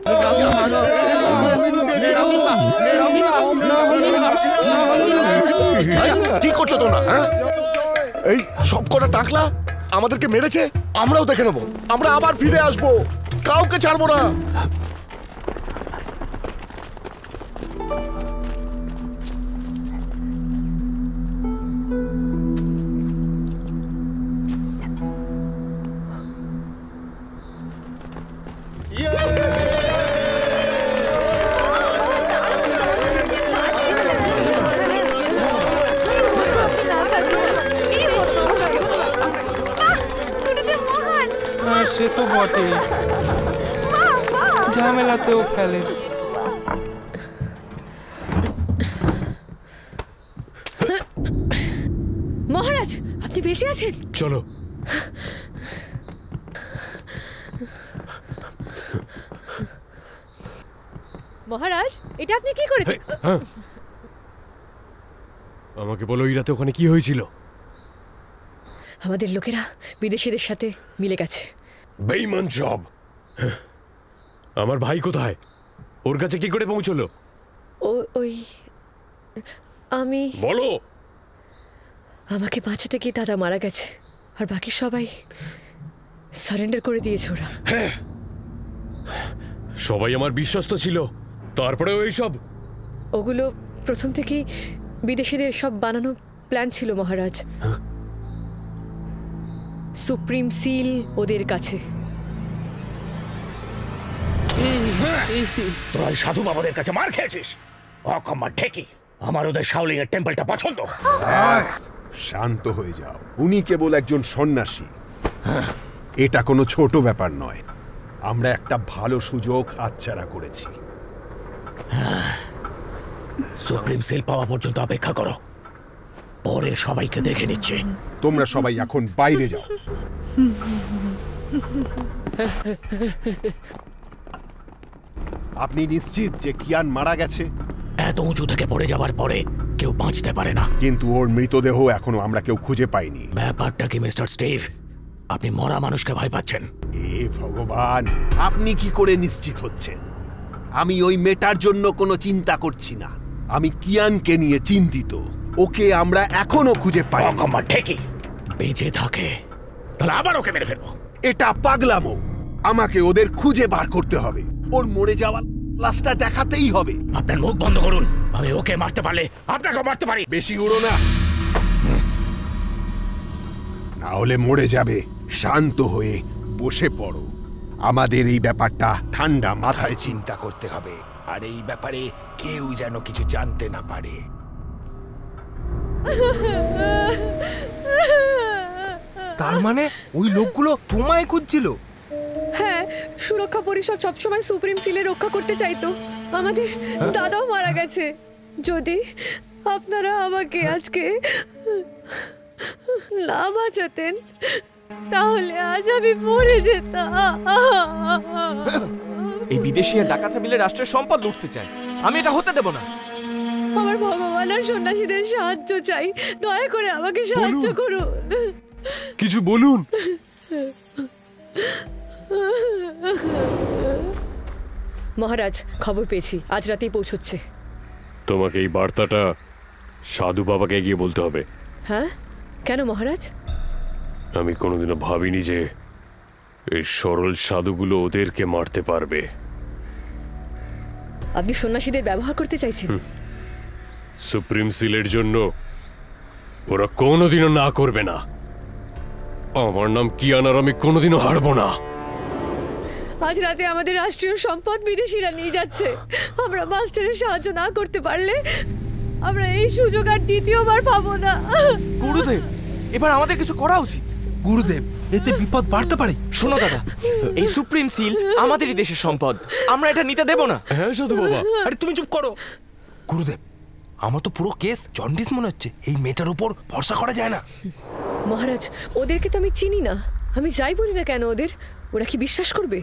কি করছো তোমরা? হ্যাঁ এই সব কটা টাকলা আমাদেরকে মেরেছে, আমরাও দেখে নেবো। আমরা আবার ফিরে আসবো, কাউকে ছাড়বো না। হ্যাঁ সে তো বটে, ঝামেলাতেও ফেলে। মহারাজ, আপনি বেঁচে আছেন? চলো। মহারাজ, এটা আপনি কি করেছেন? আমাকে বলো এই রাতে ওখানে কি হয়েছিল? আমাদের লোকেরা বিদেশিদের সাথে মিলে গেছে। বেঈমান সব। আমার ভাই কোথায়? ওর কাছে কি করে পৌঁছলো? ও ওই আমি বলো। আমাকে বাঁচাতে গিয়ে দাদা মারা গেছে, আর বাকি সবাই সারেন্ডার করে দিয়েছে ওরা। হ্যাঁ, সবাই আমার বিশ্বস্ত ছিল, তারপরেও এইসব। ওগুলো প্রথম থেকেই বিদেশিদের সব বানানো প্ল্যান ছিল মহারাজ। সুপ্রিম সিল ওদের কাছে। তোরা ওই সাধু বাবাদের কাছে মার খেয়েছিস, অকম্মা ঠেকি। আমার ওদের শাওলিং এর টেম্পলটা পছন্দ। ব্যাস, শান্ত হয়ে যাও। উনি কেবল একজন সন্ন্যাসী, এটা কোনো ছোট ব্যাপার নয়। আমরা একটা ভালো সুযোগ হাতছাড়া করেছি। সুপ্রিম সিল পাওয়া পর্যন্ত অপেক্ষা করো, পরে সবাইকে দেখে নিচ্ছে। তোমরা সবাই এখন বাইরে যাও। আপনি নিশ্চিত যে কিয়ান মারা গেছে? এত উঁচু থেকে পড়ে যাওয়ার পরে কেউ বাঁচতে পারে না। কিন্তু ওর মৃতদেহ এখনো আমরা কেউ খুঁজে পাইনি। ব্যাপারটা কি মিস্টার স্টিভ? আপনি মরা মানুষকে ভয় পাচ্ছেন? এ ভগবান, আপনি কি করে নিশ্চিত হচ্ছেন? আমি ওই মেটার জন্য কোনো চিন্তা করছি না, আমি কিয়ানকে নিয়ে চিন্তিত। ওকে আমরা এখনো খুঁজে পাই। অকম্মা ঠেকি বেঁচে থাকে তাহলে আবার ওকে মেরে ফেলবো। এটা পাগলামো। আমাকে ওদের খুঁজে বার করতে হবে। ওর মরে যাওয়া লাশটা দেখাতেই হবে। আপনার মুখ বন্ধ করুন। আমি ওকে মারতে পারলে আপনাকেও মারতে পারি। বেশি উড়ো না, না হলে মরে যাবে। শান্ত হয়ে বসে পড়ো। আমাদের এই ব্যাপারটা ঠান্ডা মাথায় চিন্তা করতে হবে, আর এই ব্যাপারে কেউ যেন কিছু জানতে না পারে। তার মানে ওই লোকগুলো তোমায় খুঁজছিল? হ্যাঁ, সুরক্ষা পরিষদ সবসময় সুপ্রিম সিলে রক্ষা করতে চাইতো। আমাদের দাদাও মারা গেছে। যদি আপনারা আমাকে আজকে না বাঁচাতেন তাহলে আজ আমি মরে যেতাম। এই বিদেশি আর ডাকাতরা মিলে রাষ্ট্রের সম্পদ লুটতে চায়, আমি এটা হতে দেব না। আমার ভগবান আর সন্ন্যাসীদের সাহায্য চাই, দয়া করে আমাকে সাহায্য করুন। কিছু বলুন। মহারাজ, খবর পেয়েছি আজ রাতেই পৌঁছচ্ছে। তোমাকে এই বার্তাটা সাধু বাবাকে গিয়ে বলতে হবে। হ্যাঁ, কেন মহারাজ? আমি কোনোদিনও ভাবিনি যে এই সরল সাধুগুলো ওদেরকে মারতে পারবে। আপনি সন্ন্যাসীদের ব্যবহার করতে চাইছেন? সুপ্রিম সিলের জন্য ওরা কোনোদিনও না করবে না। আমার নাম কিয়ান, আর আমি কোনোদিনও হারবো না। আজ রাতে আমাদের রাষ্ট্রীয় সম্পদ বিদেশিরা নিয়ে যাচ্ছে। আমরা মাস্টারের সাহায্য না করতে পারলে আমরা এই সুযোগ আর দ্বিতীয়বার পাবো না। গুরুদেব, এবার আমাদের কিছু করা উচিত। গুরুদেব, এতে বিপদ বাড়তে পারে। শোনো দাদা, এই সুপ্রিম সিল আমাদেরই দেশের সম্পদ, আমরা এটা নিতে দেব না। হ্যাঁ সাধু বাবা। আরে তুমি চুপ করো। গুরুদেব, আমার তো পুরো কেস জন্ডিস মনে হচ্ছে। এই মেয়েটার উপর ভরসা করা যায় না। মহারাজ, ওদেরকে তো আমি চিনি না। আমি যাই বলি না কেন ওদের, ওরা কি বিশ্বাস করবে?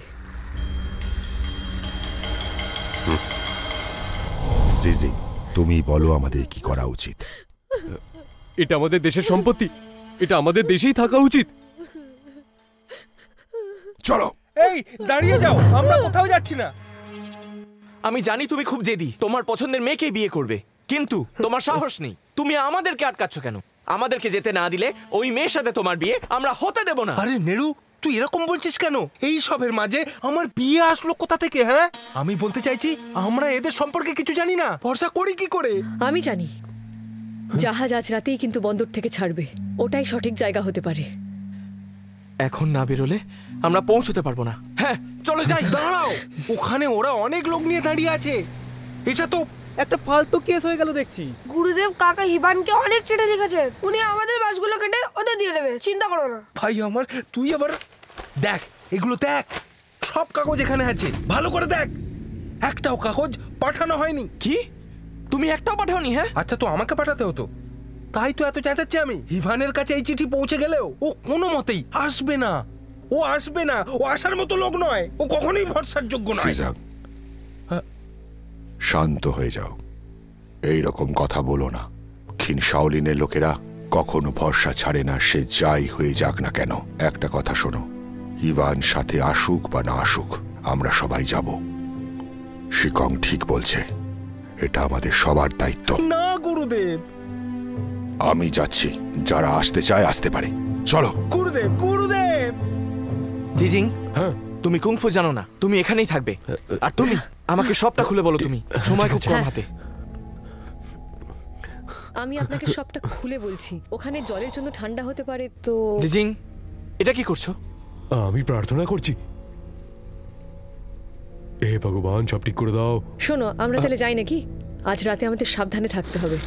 জিজি, তুমি বলো আমাদের কি করা উচিত। এটা আমাদের দেশের সম্পত্তি, এটা আমাদের দেশেই থাকা উচিত। চলো। এই দাঁড়িয়ে যাও, আমরা কোথাও যাচ্ছি না। আমি জানি তুমি খুব জেদি, তোমার পছন্দের মেয়েকেই বিয়ে করবে, কিন্তু তোমার সাহস নেই। তুমি আমাদেরকে আটকাচ্ছ কেন? আমাদেরকে যেতে না দিলে ওই মেয়ের সাথে তোমার বিয়ে আমরা হতে দেব না। আরে নেড়ু, তুই এরকম বলছিস কেন? এই সবের মাঝে আমার বিয়ে আসলো কোথা থেকে? হ্যাঁ, আমি বলতে চাইছি আমরা এদের সম্পর্কে কিছু জানি না, ভরসা করি কি করে? আমি জানি জাহাজ আজ রাতেই কিন্তু বন্দর থেকে ছাড়বে, ওটাই সঠিক জায়গা হতে পারে। এখন না বেরোলে আমরা পৌঁছতে পারবো না। হ্যাঁ চলো। চলো যাই। দাঁড়াও, ওখানে ওরা অনেক লোক নিয়ে দাঁড়িয়ে আছে। এটা তো একটা ফালতু কেস হয়ে গেল দেখছি। গুরুদেব কাকা হিবানকে অনেক চিঠি লিখেছে, উনি আমাদের মাছগুলো কেটে ওদের দিয়ে দেবে, চিন্তা করো না। ভাই আমার, তুই আবার দেখ, এগুলো দেখ, সব কাগজ এখানে আছে, ভালো করে দেখ। একটাও কাগজ পাঠানো হয়নি। কি? তুমি একটাও পাঠাওনি? হ্যাঁ, আচ্ছা তো আমাকে পাঠাতে হতো, তাই তো এত চেঁচাচ্ছি আমি। হিভানের কাছে এই চিঠি পৌঁছে গেলেও ও কোনো মতেই আসবে না। ও আসবে না, ও আসার মতো লোক নয়, ও কখনোই ভরসার যোগ্য নয়। শান্ত হয়ে যাও, এই রকম কথা বলো না। ক্ষীণ শাওলিনের লোকেরা কখনো ভরসা ছাড়ে না, সে যাই হয়ে যাক না কেন। একটা কথা শোনো, ইভান সাথে আসুক বা না আসুক, আমরা সবাই যাব। শিকং ঠিক বলছে, এটা আমাদের সবার দায়িত্ব। না গুরুদেব, আমি যাচ্ছি, যারা আসতে চায় আসতে পারে। চলো। গুরুদেব, গুরুদেব। জিজিং, হ্যাঁ, তুমি কুংফু জানো না, তুমি এখানেই থাকবে। আর তুমি আমাকে সবটা খুলে বলো, তুমি সময় খুব কম হাতে। আমি আপনাকে সবটা খুলে বলছি। ওখানে জলের জন্য ঠান্ডা হতে পারে তো। জিজিং, এটা কি করছো? আমি প্রার্থনা করছি, হে ভগবান সব ঠিক করে দাও। শোনো, আমরা তাহলে যাই নাকি? আজ রাতে আমাদের সাবধানে থাকতে হবে।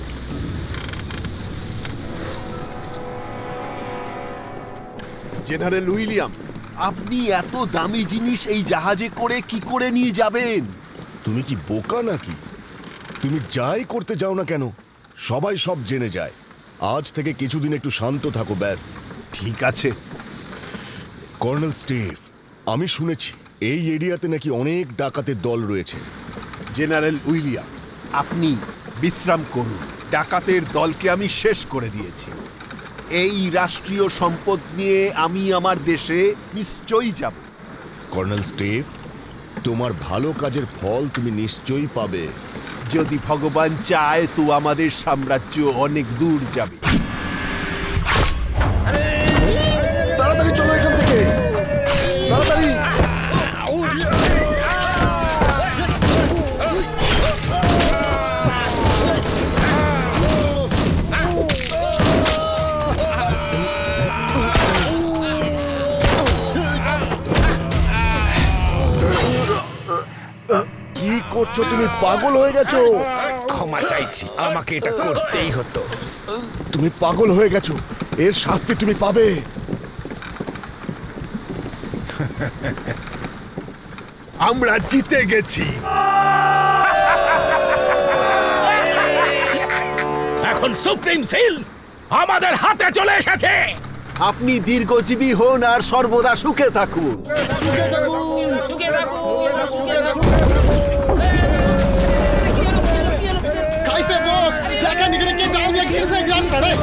জেনারেল উইলিয়াম, আপনি এত দামি জিনিস এই জাহাজে করে কি করে নিয়ে যাবেন? তুমি কি বোকা নাকি? তুমি যাই করতে যাও না কেন, সবাই সব জেনে যায়। আজ থেকে কিছুদিন একটু শান্ত থাকো, ব্যাস। ঠিক আছে। কর্নেল স্টিভ, আমি শুনেছি এই এরিয়াতে নাকি অনেক ডাকাতের দল রয়েছে। জেনারেল উইলিয়াম, আপনি বিশ্রাম করুন। ডাকাতের দলকে আমি শেষ করে দিয়েছি। এই রাষ্ট্রীয় সম্পদ নিয়ে আমি আমার দেশে নিশ্চয়ই যাব। কর্নেল স্টিভ, তোমার ভালো কাজের ফল তুমি নিশ্চয়ই পাবে। যদি ভগবান চায় তো আমাদের সাম্রাজ্য অনেক দূর যাবে। তাড়াতাড়ি চলো এখান থেকে, তাড়াতাড়ি। কি করছো তুমি? পাগল হয়ে গেছো? ক্ষমা চাইছি, আমাকে এটা করতেই হতো। তুমি পাগল হয়ে গেছো, এর শাস্তি তুমি পাবে। আমরা জিতে গেছি। এখন সুপ্রিম সিল আমাদের হাতে চলে এসেছে। আপনি দীর্ঘজীবী হন আর সর্বদা সুখে থাকুন। সুখে থাকুন, সুখে থাকুন, সুখে থাকুন। कैसे बॉस? क्या निकल के जाओगे? घी से ग्राम करे।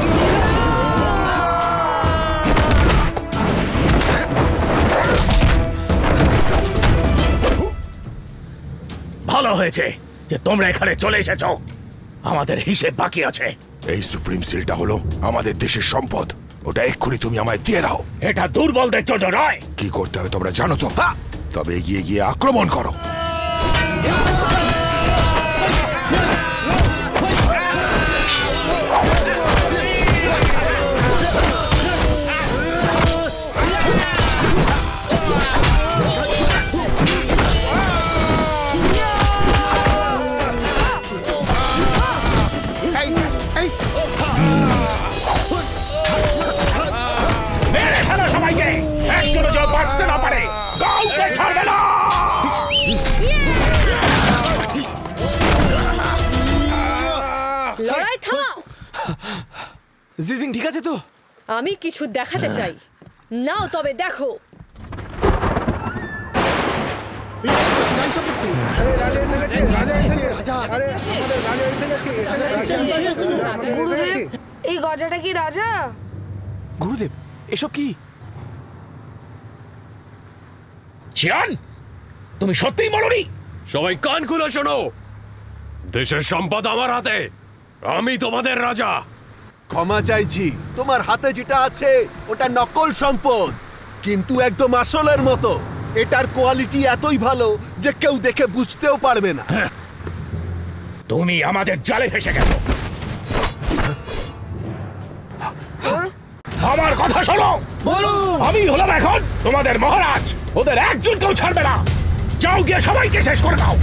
ভালো হয়েছে যে তোমরা এখানে চলে এসেছো, আমাদের হিসেব বাকি আছে। এই সুপ্রিম সিলটা হলো আমাদের দেশের সম্পদ, ওটা এক্ষুনি তুমি আমায় দিয়ে দাও। এটা দুর্বলদের জন্য নয়। কি করতে হবে তোমরা জানো তো, তবে এগিয়ে গিয়ে আক্রমণ করো। মেরে ফেলো সবাইকে, একজনও যেন বাঁচতে না পারে, কাউকে ছাড়বে না। লড়াই থামাও। জিজিং ঠিক আছে তো? আমি কিছু দেখাতে চাই, নাও তবে দেখো। গুরুদেব, এই গজাটা কি রাজা? গুরুদেব, এসব কি? চিয়ান, তুমি সত্যিই মরনি? সবাই কান খুলে শোনো, দেশের সম্পদ আমার হাতে, আমি তোমাদের রাজা। ক্ষমা চাইছি, তোমার হাতে যেটা আছে ওটা নকল সম্পদ, কিন্তু একদম আসলের মতো। এটার কোয়ালিটি এতই ভালো যে কেউ দেখে বুঝতেও পারবে না। তুমি আমাদের জালে ফেসে গেছো। আমার কথা শোনো, আমি হলাম এখন তোমাদের মহারাজ, ওদের একজনকেও ছাড়বে না। যাও গিয়ে সবাইকে শেষ করে দাও।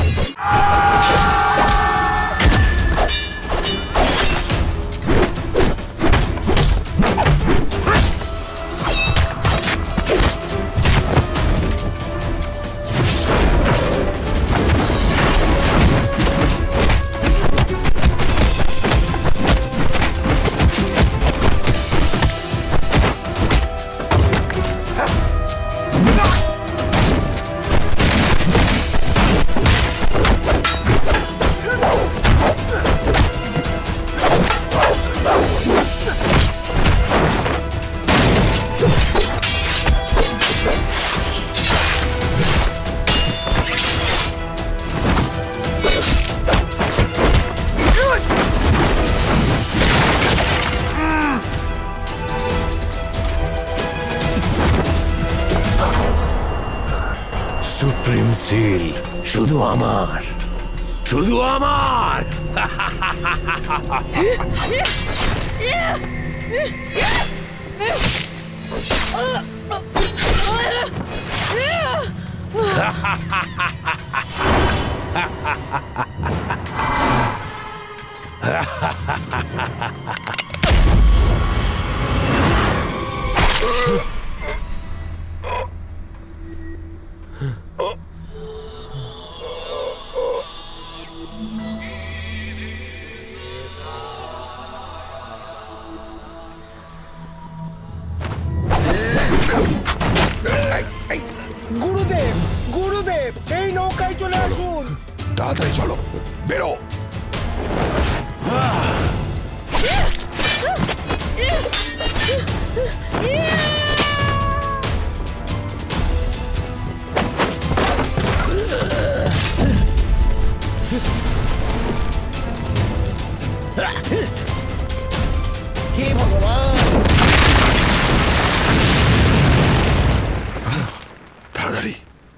সুপ্রিম সিল শুধু আমার, শুধু আমার। গুরুদেব, গুরুদেব, এই নৌকায় চলে আসুন। তাড়াতাড়ি চলো, বেরো। হে ভগবান, তাড়াতাড়ি।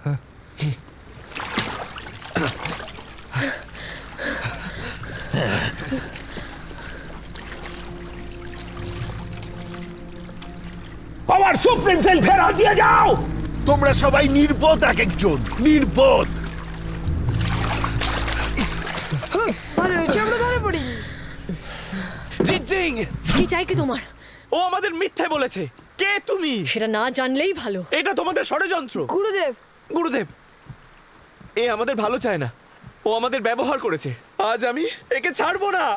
আমার সুপ্রিম সেল ফেরত দিয়ে যাও। তোমরা সবাই নির্বোধ, এক একজন নির্বোধ। ভালো হয়েছে আমরা ধরে পড়ি। জিজিং, কি চাই কি তোমার? ও আমাদের মিথ্যে বলেছে। কে তুমি? সেটা না জানলেই ভালো। এটা তোমাদের ষড়যন্ত্র। গুরুদেব, গুরুদেব, এ আমাদের ভালো চায় না। ও আমাদের ব্যবহার করেছে। আজ আমি একে ছাড়বো না।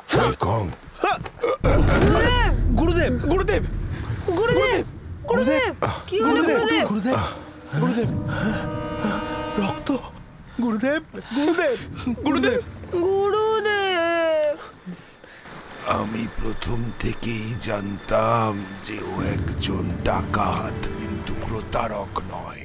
গুরুদেব, গুরুদেব, গুরুদেব, গুরুদেব, গুরুদেব, কি হলো গুরুদেব? গুরুদেব, গুরুদেব, রক্ত। গুরুদেব, গুরুদেব, গুরুদেব, গুরুদেব। আমি প্রথম থেকেই জানতাম যে ও একজন ডাকাত, কিন্তু প্রতারক নয়।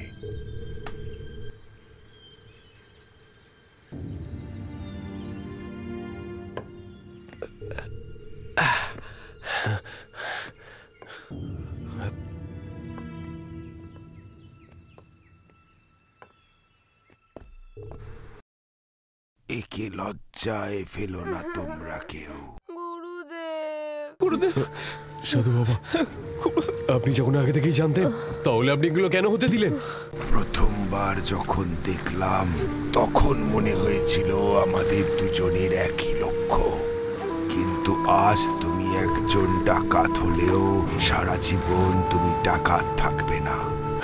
একে লজ্জায় ফেলো না তোমরা কেউ। গুরুদেব, সাধু বাবা, আপনি যখন আগে থেকেই জানতেন, তাহলে আপনি এগুলো কেন হতে দিলেন? প্রথমবার যখন দেখলাম তখন মনে হয়েছিল আমাদের দুজনের একই লক্ষ্য, কিন্তু আজ তুমি একজন ডাকাত হলেও সারা জীবন তুমি ডাকাত থাকবে না।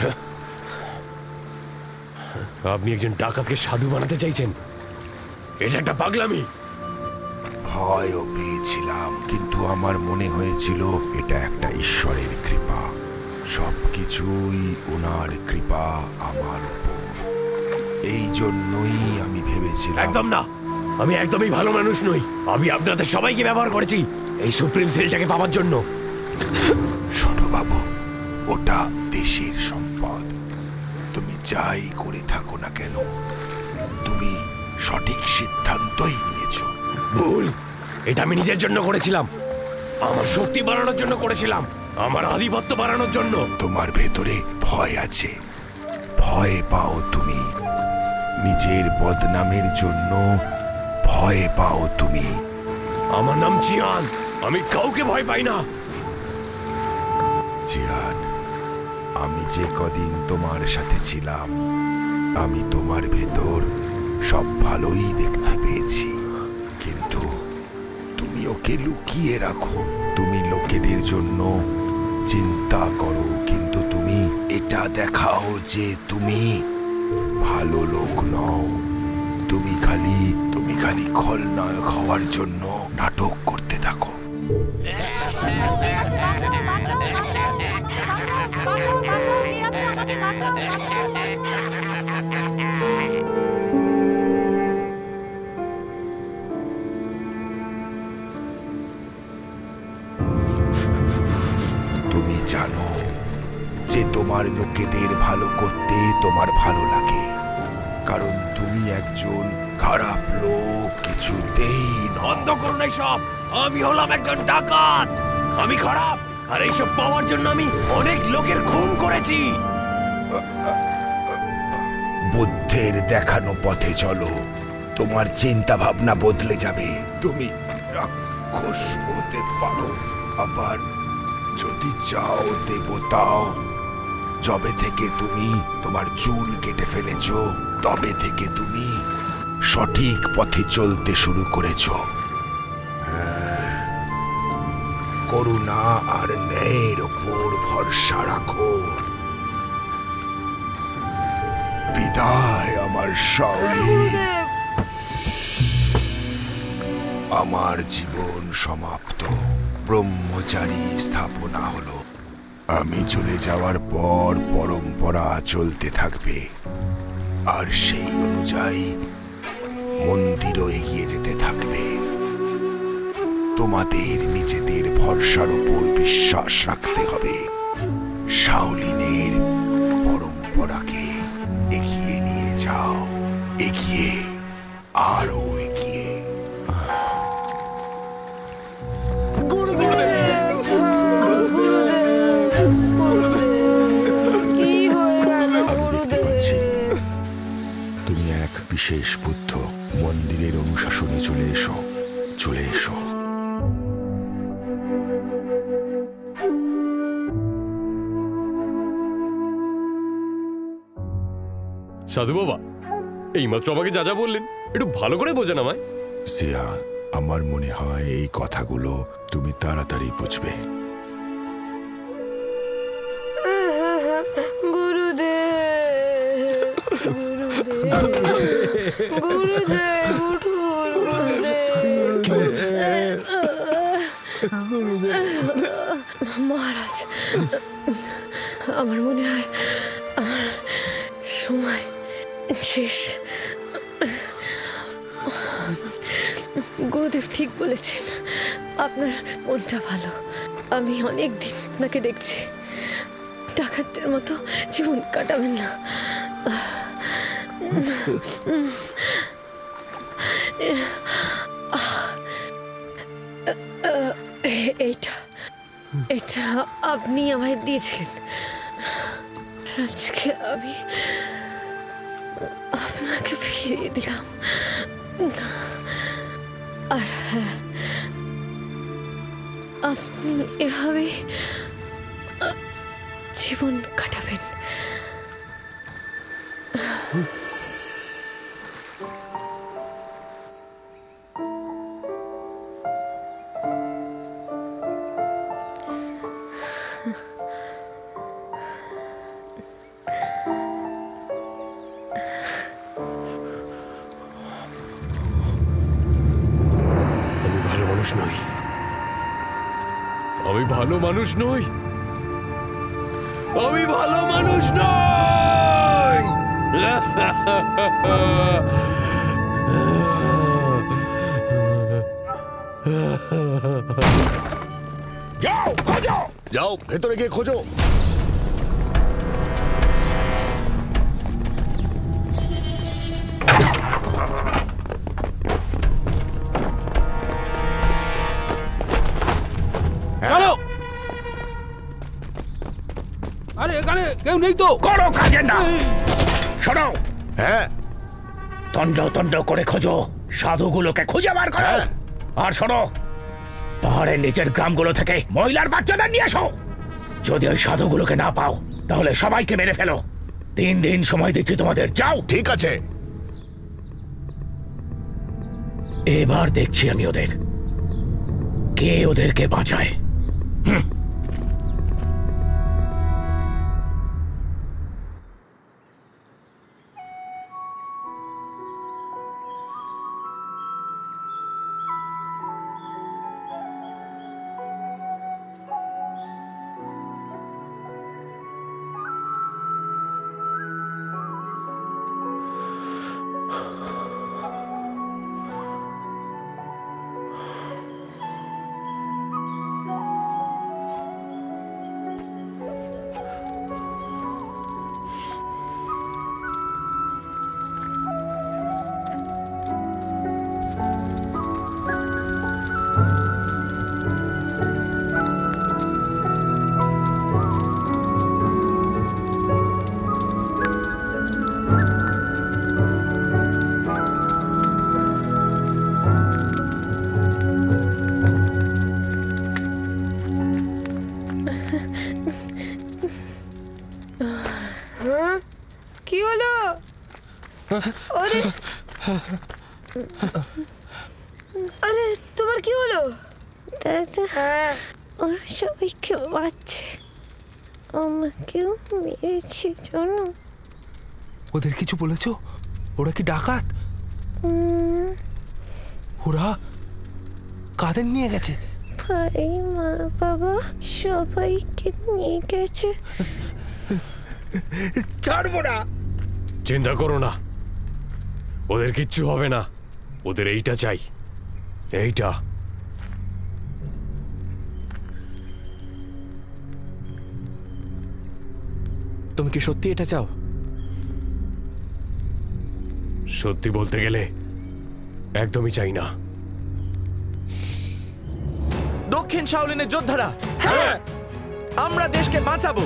আপনি একজন ডাকাতকে সাধু বানাতে চাইছেন? এটা একটা পাগলামি। ভয়ও পেয়েছিলাম, কিন্তু আমার মনে হয়েছিল এটা একটা ঈশ্বরের কৃপা। সবকিছুই ওনার কৃপা আমার উপর। এই জন্যই আমি ভেবেছিলাম। একদম না, আমি একদমই ভালো মানুষ নই। আমি আপনাদের সবাইকে ব্যবহার করেছি এই সুপ্রিম সেলটাকে পাওয়ার জন্য। শোনো বাবু, ওটা দেশের সম্পদ। তুমি যাই করে থাকো না কেন, তুমি সঠিক সিদ্ধান্তই নিয়েছো। ভুল, এটা আমি নিজের জন্য করেছিলাম, আমার শক্তি বাড়ানোর জন্য করেছিলাম, আমার আধিপত্য বাড়ানোর জন্য। তোমার ভেতরে ভয় আছে, ভয় পাও তুমি। নিজের বদনামের জন্য ভয় পাও তুমি। আমার নাম জিয়ান, আমি কাউকে ভয় পাই না। জিয়ান, আমি যে কদিন তোমার সাথে ছিলাম আমি তোমার ভেতর সব ভালোই দেখতে পেয়েছি, কিন্তু তুমি ওকে লুকিয়ে রাখো। তুমি লোকেদের জন্য চিন্তা করো, কিন্তু তুমি এটা দেখাও যে তুমি ভালো লোক নও। তুমি খালি তুমি খালি খলনায়ক হওয়ার জন্য নাটক করতে থাকো। তুমি জানো যে তোমার লোকেদের ভালো করতে তোমার ভালো লাগে, কারণ তুমি একজন খারাপ লোক কিছুতেই নও। বন্ধ করুন এইসব। আমি হলাম একজন ডাকাত, আমি খারাপ, আর এইসব পাওয়ার জন্য আমি অনেক লোকের খুন করেছি। বুদ্ধের দেখানো পথে চলো, তোমার চিন্তা ভাবনা বদলে যাবে। তুমি রাক্ষস হতে পারো, আবার যদি চাও দেবতাও। যবে থেকে তুমি তোমার চুল কেটে ফেলেছো, তবে থেকে তুমি সঠিক পথে চলতে শুরু করেছো। হ্যাঁ, করুণা আর ন্যায়ের ওপর ভরসা রাখো। বিদায় আমার শাওলিন। আমার জীবন সমাপ্ত, ব্রহ্মচারী স্থাপনা হলো। আমি চলে যাওয়ার পর পরম্পরা চলতে থাকবে, আর সেই অনুযায়ী মন্দিরও এগিয়ে যেতে থাকবে। তোমাদের নিজেদের ভরসার উপর বিশ্বাস রাখতে হবে। শাওলিনের পরম্পরাকে এগিয়ে নিয়ে যাও, এগিয়ে, আরো এগিয়ে। তুমি এক বিশেষ বুদ্ধ, মন্দিরের অনুশাসনে চলে এসো, চলে এসো। সাধু বাবা, এইমাত্র আমাকে যা যা বললেন একটু ভালো করে বোঝান আমায়। সিয়া, আমার মনে হয় এই কথাগুলো তুমি তাড়াতাড়ি বুঝবে। গুরুদেব, গুরুদেব, গুরুদেব উঠুন, গুরুদেব। মহারাজ, আমার মনে হয় আমার সময় শেষ। গুরুদেব ঠিক বলেছেন, আপনার মনটা ভালো। আমি অনেক দিন আপনাকে দেখছি, ডাকাতদের মতো জীবন কাটাবেন না। এইটা এটা আপনি আমায় দিয়েছিলেন, আজকে আমি আপনাকে ফিরিয়ে দিলাম। আর হ্যাঁ, আপনি এভাবে জীবন কাটাবেন। আমি ভালো মানুষ নই, আমি ভালো মানুষ নই। যাও খোঁজো, যাও ভেতরে গিয়ে খোঁজো। চলো। আরে এখানে কেউ নেই তো। করো কাজে না। শোনো, হ্যাঁ, তন্ড তন্ড করে খোঁজো, সাধুগুলোকে খুঁজে বার করো। আর শোনো, পাহাড়ের নিচের গ্রামগুলো থেকে মহিলার বাচ্চাদের নিয়ে এসো। যদি ওই সাধুগুলোকে না পাও, তাহলে সবাইকে মেরে ফেলো। তিন দিন সময় দিচ্ছি তোমাদের, যাও। ঠিক আছে, এবার দেখছি আমি ওদের, কে ওদেরকে বাঁচায়। হুম। কি হলো? আরে আরে তোমার কি হলো? দাদা, ওরা সবাইকে বাঁচছে, আমাকেও মেরেছে জানো। ওদের কিছু বলেছো? ওরা কি ডাকাত? ওরা কাদের নিয়ে গেছে? ভাই, মা, বাবা সবাইকে নিয়ে গেছে। ছাড়বো না। চিন্তা করো না, ওদের কিচ্ছু হবে না। ওদের এইটা চাই, এইটা। তুমি কি সত্যি এটা চাও? সত্যি বলতে গেলে একদমই চাই না। দক্ষিণ শাওলিনের যোদ্ধারা, হ্যাঁ, আমরা দেশকে বাঁচাবো।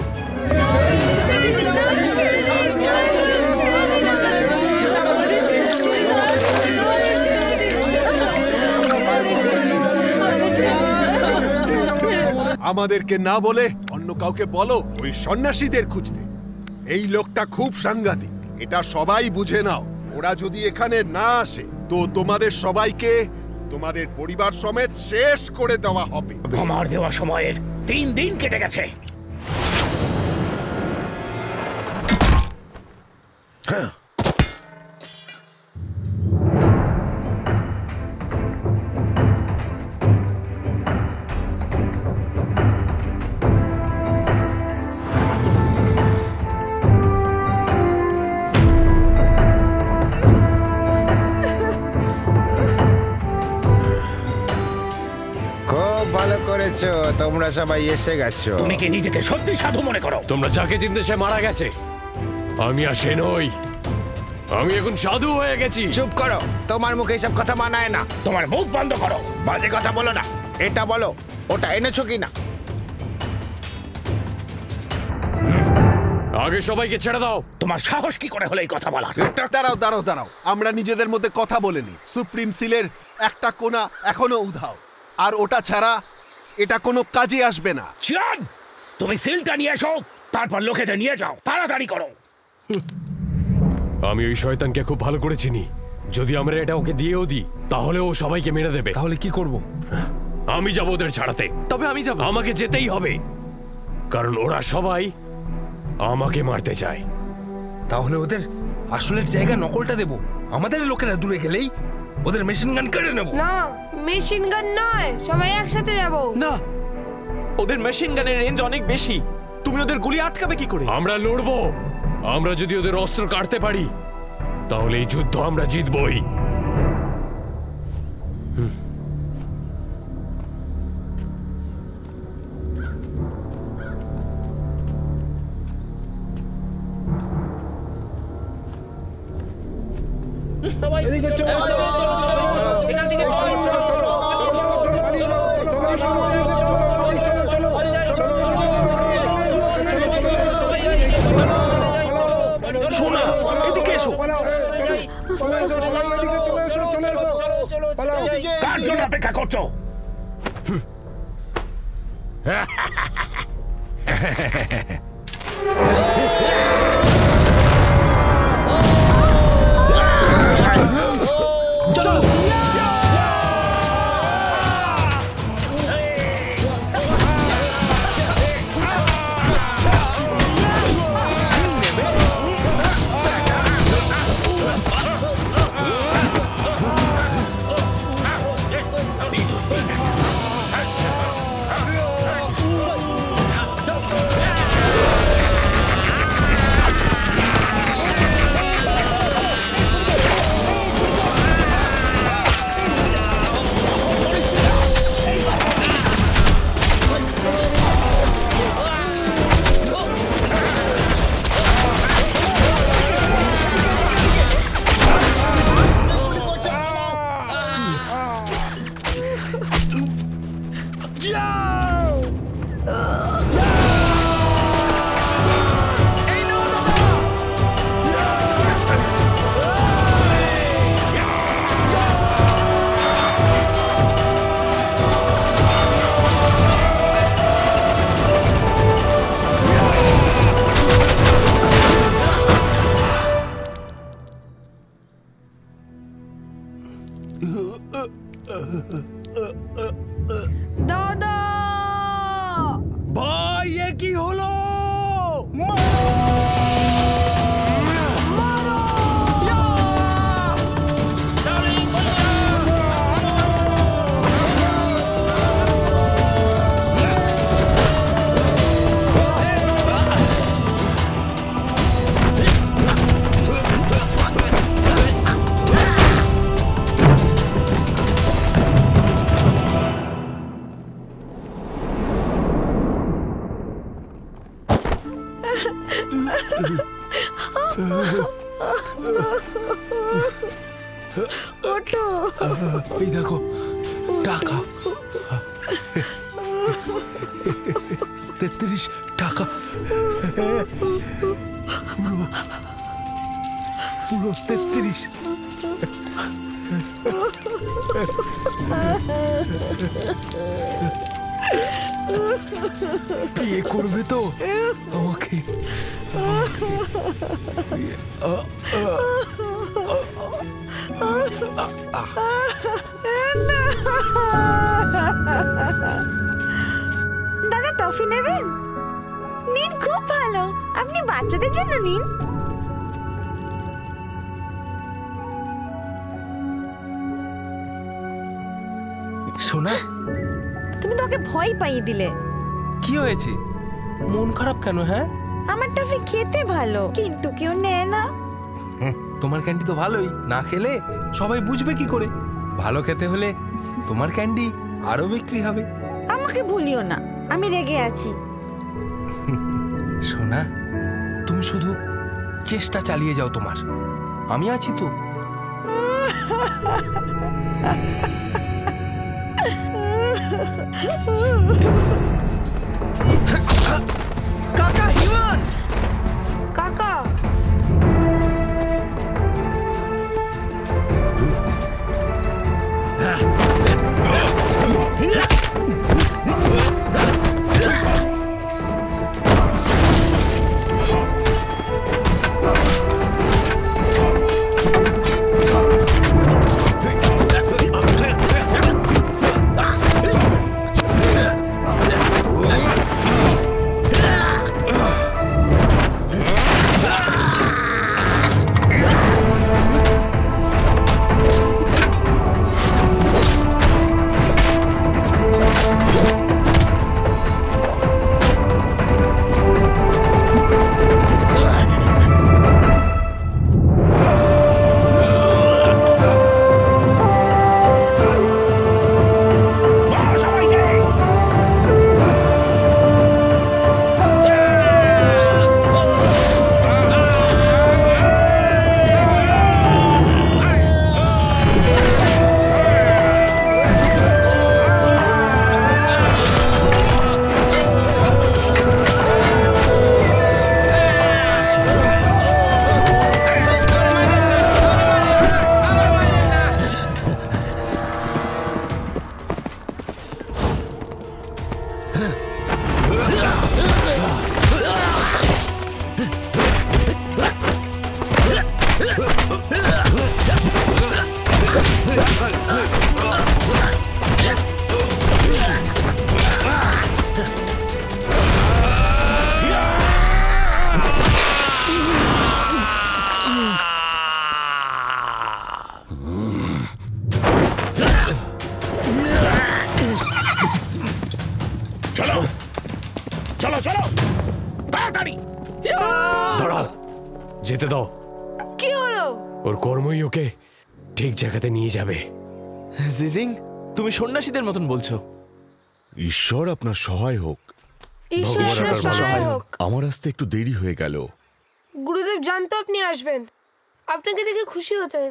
আমাদেরকে না বলে অন্য কাউকে বলো ওই সন্ন্যাসীদের খুঁজতে। এই লোকটা খুব সাংঘাতিক, এটা সবাই বুঝে নাও। ওরা যদি এখানে না আসে তো তোমাদের সবাইকে তোমাদের পরিবার সমেত শেষ করে দেওয়া হবে। আমার দেওয়া সময়ের তিন দিন কেটে গেছে। হ্যাঁ, ভালো করেছো, তোমরা সবাই এসে গেছো। তুমি কি নিজেকে সত্যি সাধু মনে করো? তোমরা যাকে চিনতে সে মারা গেছে, আমি আর সে নই। আমি এখন সাধু হয়ে গেছি। চুপ করো, তোমার মুখে এসব কথা মানায় না। তোমার মুখ বন্ধ করো, বাজে কথা বলো না। এটা বলো, ওটা এনেছো কিনা? আগে সবাইকে ছেড়ে দাও। তোমার সাহস কি করে হলো এই কথা বলার? দাঁড়াও দাঁড়াও দাঁড়াও, আমরা নিজেদের মধ্যে কথা বলেনি। সুপ্রিম সিলের একটা কোণা এখনো উধাও, আর ওটা ছাড়া এটা কোনো কাজে আসবে না। চিয়ান, তুমি সিলটা নিয়ে এসো, তারপর লোকেদের নিয়ে যাও, তাড়াতাড়ি করো। আমি ওই শয়তানকে খুব ভালো করে চিনি। যদি আমরা এটা ওকে দিয়েও দিই তাহলে ও সবাইকে মেরে দেবে। তাহলে কি করব? আমি যাব ওদের ছাড়াতে। তবে আমি যাব। আমাকে যেতেই হবে, কারণ ওরা সবাই আমাকে মারতে চায়। তাহলে ওদের আসলের জায়গা নকলটা দেব। আমাদের লোকেরা দূরে গেলেই ওদের মেশিন গান কেড়ে নেব। না, মেশিন গান নয়, সবাই একসাথে যাব। না, ওদের মেশিন গানের রেঞ্জ অনেক বেশি। তুমি ওদের গুলি আটকাবে কি করে? আমরা লড়বো। আমরা যদি ওদের অস্ত্র কাটতে পারি তাহলে এই যুদ্ধ আমরা জিতবই। শোনা, এদিকে এসো। কার জন্য অপেক্ষা করছো? দাদা ভাই এ কি হলো? এই দেখো টাকা, তেত্রিশ টাকা, পুরো পুরো তেত্রিশ। বিয়ে করবে তো আমাকে? দাদা টফি নেবেন? নিন, খুব ভালো, আপনি বাচ্চাদের জন্য নিন। সোনা, তুমি তোমাকে ভয় পাইয়ে দিলে। কি হয়েছে? মন খারাপ কেন? হ্যাঁ, আমার টফি খেতে ভালো, কিন্তু কেউ নেয় না। তোমার ক্যান্ডি তো ভালোই, না খেলে সবাই বুঝবে কি করে? ভালো খেতে হলে তোমার ক্যান্ডি আরো বিক্রি হবে। আমাকে ভুলিও না, আমি রেগে আছি। সোনা, তুমি শুধু চেষ্টা চালিয়ে যাও, তোমার আমি আছি তো। কাকা, হিমান! কাকা চলো চলো চলো তাড়াতাড়ি দাঁড়াও, যেতে দাও। কি হলো? ওর কর্মই ওকে ঠিক জায়গাতে নিয়ে যাবে। জিজিং, তুমি সন্ন্যাসীদের মতন বলছো। ঈশ্বর আপনার সহায় হোক। ঈশ্বর আপনার সহায় হোক। আমার আসতে একটু দেরি হয়ে গেল। গুরুদেব জানতো আপনি আসবেন, আপনাকে দেখে খুশি হতেন।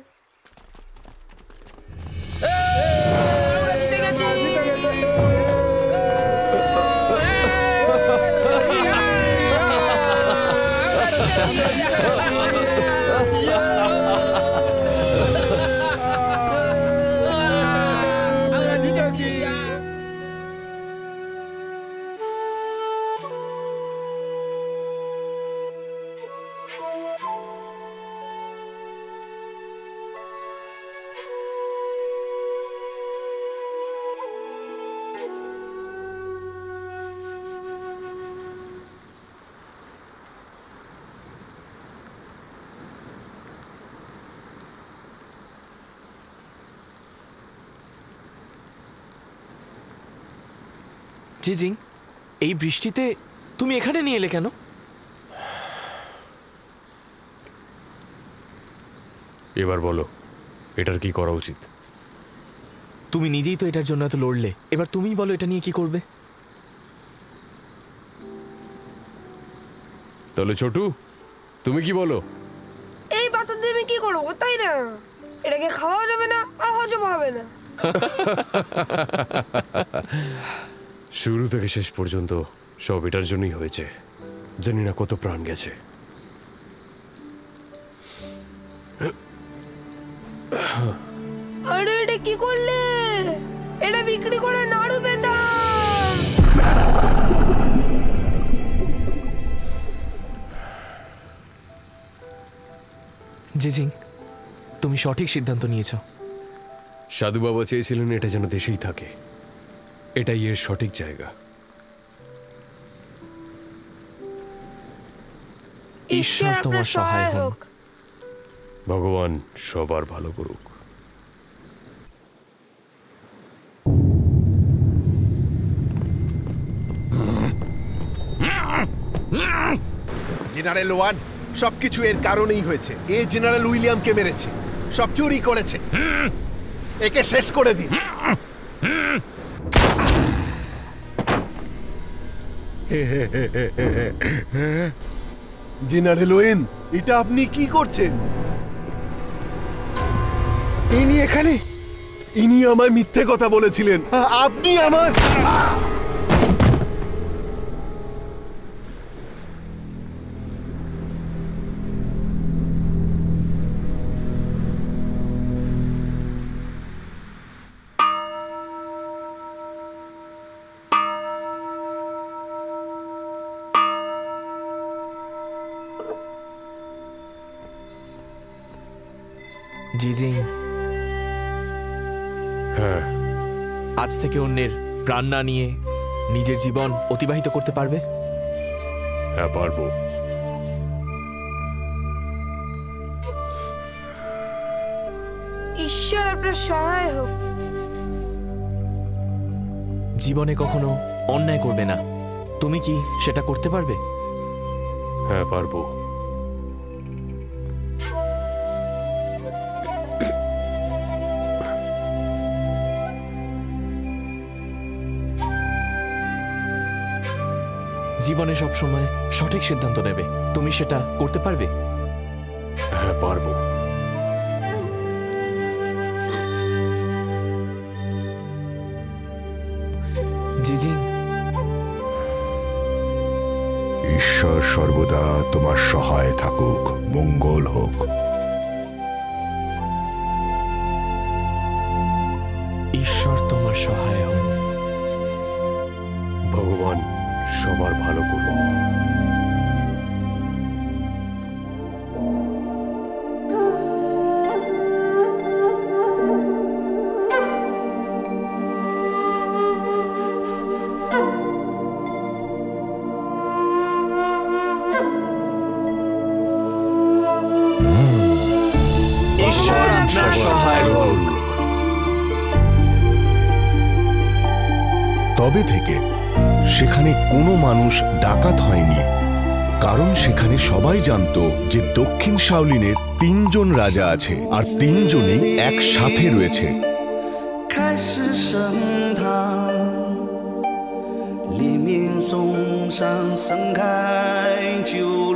জিজিং, এই বৃষ্টিতে তুমি এখানে নিয়ে এলে কেন? এবার বলো, এটার কি করা উচিত? তুমি নিজেই তো এটার জন্য এত লড়লে, এবার তুমিই বলো এটা নিয়ে কি করবে। তাহলে ছোটু, তুমি কি বলো? এই পাথর দিয়ে আমি কি করবো, তাই না? এটাকে খাওয়াও যাবে না আর হজম হবে না। শুরু থেকে শেষ পর্যন্ত সব এটার জন্যই হয়েছে। জানি না কত প্রাণ গেছে। আরে এটা কি করলে? এটা বিক্রি করে নাড়ু পেতাম। জিজিং, তুমি সঠিক সিদ্ধান্ত নিয়েছো। সাধু বাবা চেয়েছিলেন এটা যেন দেশেই থাকে। এটাই এর সঠিক জায়গা। ঈশ্বর তোমার সহায় হোক। ভগবান সবার ভালো করুক। জেনারেল ওয়ান, সবকিছু এর কারণেই হয়েছে। এ জেনারেল উইলিয়ামকে মেরেছে, সব চুরি করেছে। একে শেষ করে দিন। জেনারেল ওয়েন, এটা আপনি কি করছেন? ইনি এখানে? ইনি আমায় মিথ্যে কথা বলেছিলেন। আপনি আমার জিজিং, হ্যাঁ, আজ থেকে অন্যের প্রাণ না নিয়ে নিজের জীবন অতিবাহিত করতে পারবে? হ্যাঁ, পারবো। ঈশ্বর আপনার সহায় হোক। জীবনে কখনো অন্যায় করবে না। তুমি কি সেটা করতে পারবে? হ্যাঁ, পারবো। জীবনে সবসময় সঠিক সিদ্ধান্ত নেবে। তুমি সেটা করতে পারবে? হ্যাঁ, পারবো। জিজিং, ঈশ্বর সর্বদা তোমার সহায় থাকুক, মঙ্গল হোক। ঈশ্বর তোমার সহায় হোক। ভগবান সবার ভালো করুন। ঈশ্বর আপনার সহায় হোক। তবে থেকে সেখানে কোনো মানুষ ডাকাত হয়নি, কারণ সেখানে সবাই জানতো যে দক্ষিণ শাওলিনের তিনজন রাজা আছে আর তিনজনেই একসাথে রয়েছে। 开始升堂，黎明送上盛开，就